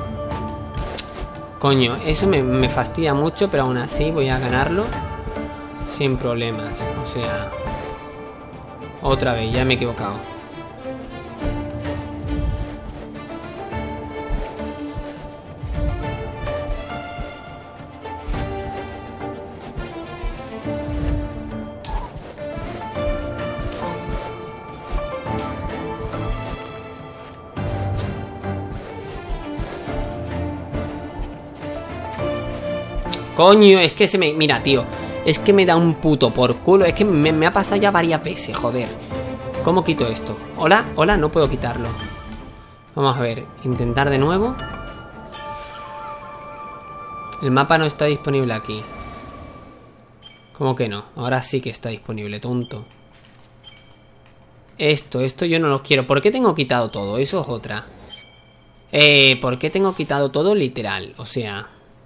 Coño, eso me, me fastidia mucho, pero aún así voy a ganarlo sin problemas. O sea... Otra vez, ya me he equivocado. Coño, es que se me... Mira, tío. Es que me da un puto por culo. Es que me, me ha pasado ya varias veces, joder. ¿Cómo quito esto? ¿Hola? ¿Hola? No puedo quitarlo. Vamos a ver. Intentar de nuevo. El mapa no está disponible aquí. ¿Cómo que no? Ahora sí que está disponible, tonto. Esto, esto yo no lo quiero. ¿Por qué tengo quitado todo? Eso es otra. Eh, ¿por qué tengo quitado todo? Literal, o sea...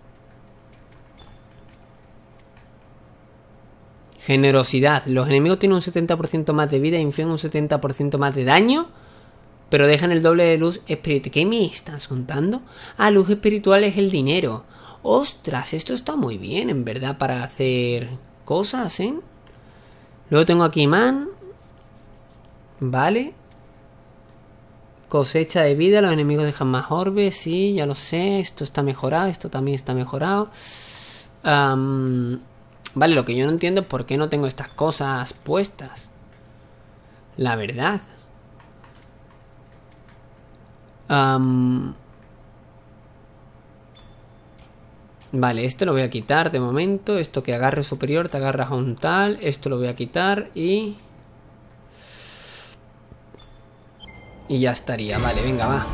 Generosidad. Los enemigos tienen un setenta por ciento más de vida e infligen un setenta por ciento más de daño, pero dejan el doble de luz espiritual. ¿Qué me estás contando? Ah, luz espiritual es el dinero. Ostras, esto está muy bien, en verdad, para hacer cosas, ¿eh? Luego tengo aquí imán. Vale. Cosecha de vida. Los enemigos dejan más orbes. Sí, ya lo sé. Esto está mejorado. Esto también está mejorado. Um... Vale, lo que yo no entiendo es por qué no tengo estas cosas puestas. La verdad. Um... Vale, este lo voy a quitar de momento. Esto que agarre superior, te agarras a un tal. Esto lo voy a quitar y... Y ya estaría. Vale, venga, va.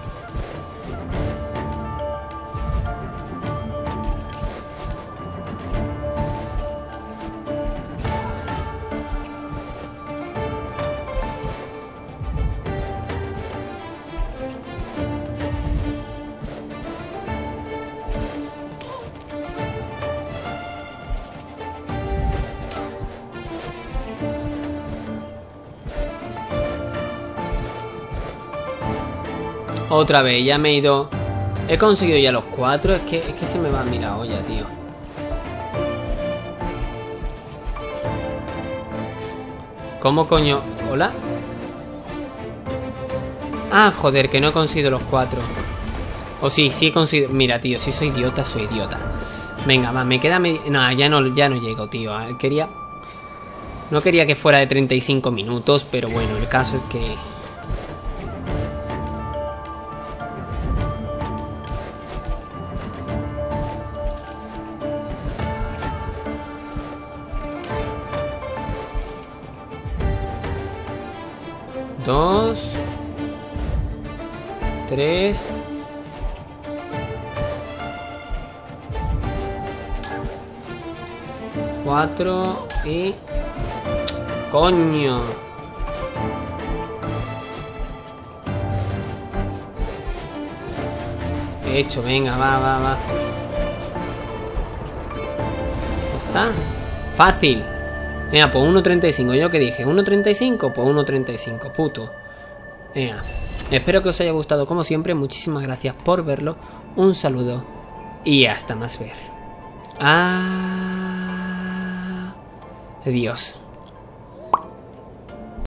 Otra vez, ya me he ido. He conseguido ya los cuatro. Es que, es que se me va a mirar la olla, tío. ¿Cómo coño? ¿Hola? Ah, joder, que no he conseguido los cuatro. O sí, sí he conseguido. Mira, tío, si soy idiota, soy idiota. Venga, va, me queda... Me... No, ya no, ya no llego, tío. Quería... No quería que fuera de treinta y cinco minutos, pero bueno, el caso es que... Dos... Tres... Cuatro y... ¡Coño! Hecho, venga, va, va, va. ¿Está? Fácil. Venga, pues uno treinta y cinco. ¿Yo qué dije? ¿uno treinta y cinco? Pues uno treinta y cinco, puto. Venga. Espero que os haya gustado como siempre. Muchísimas gracias por verlo. Un saludo. Y hasta más ver. Ah... Adiós.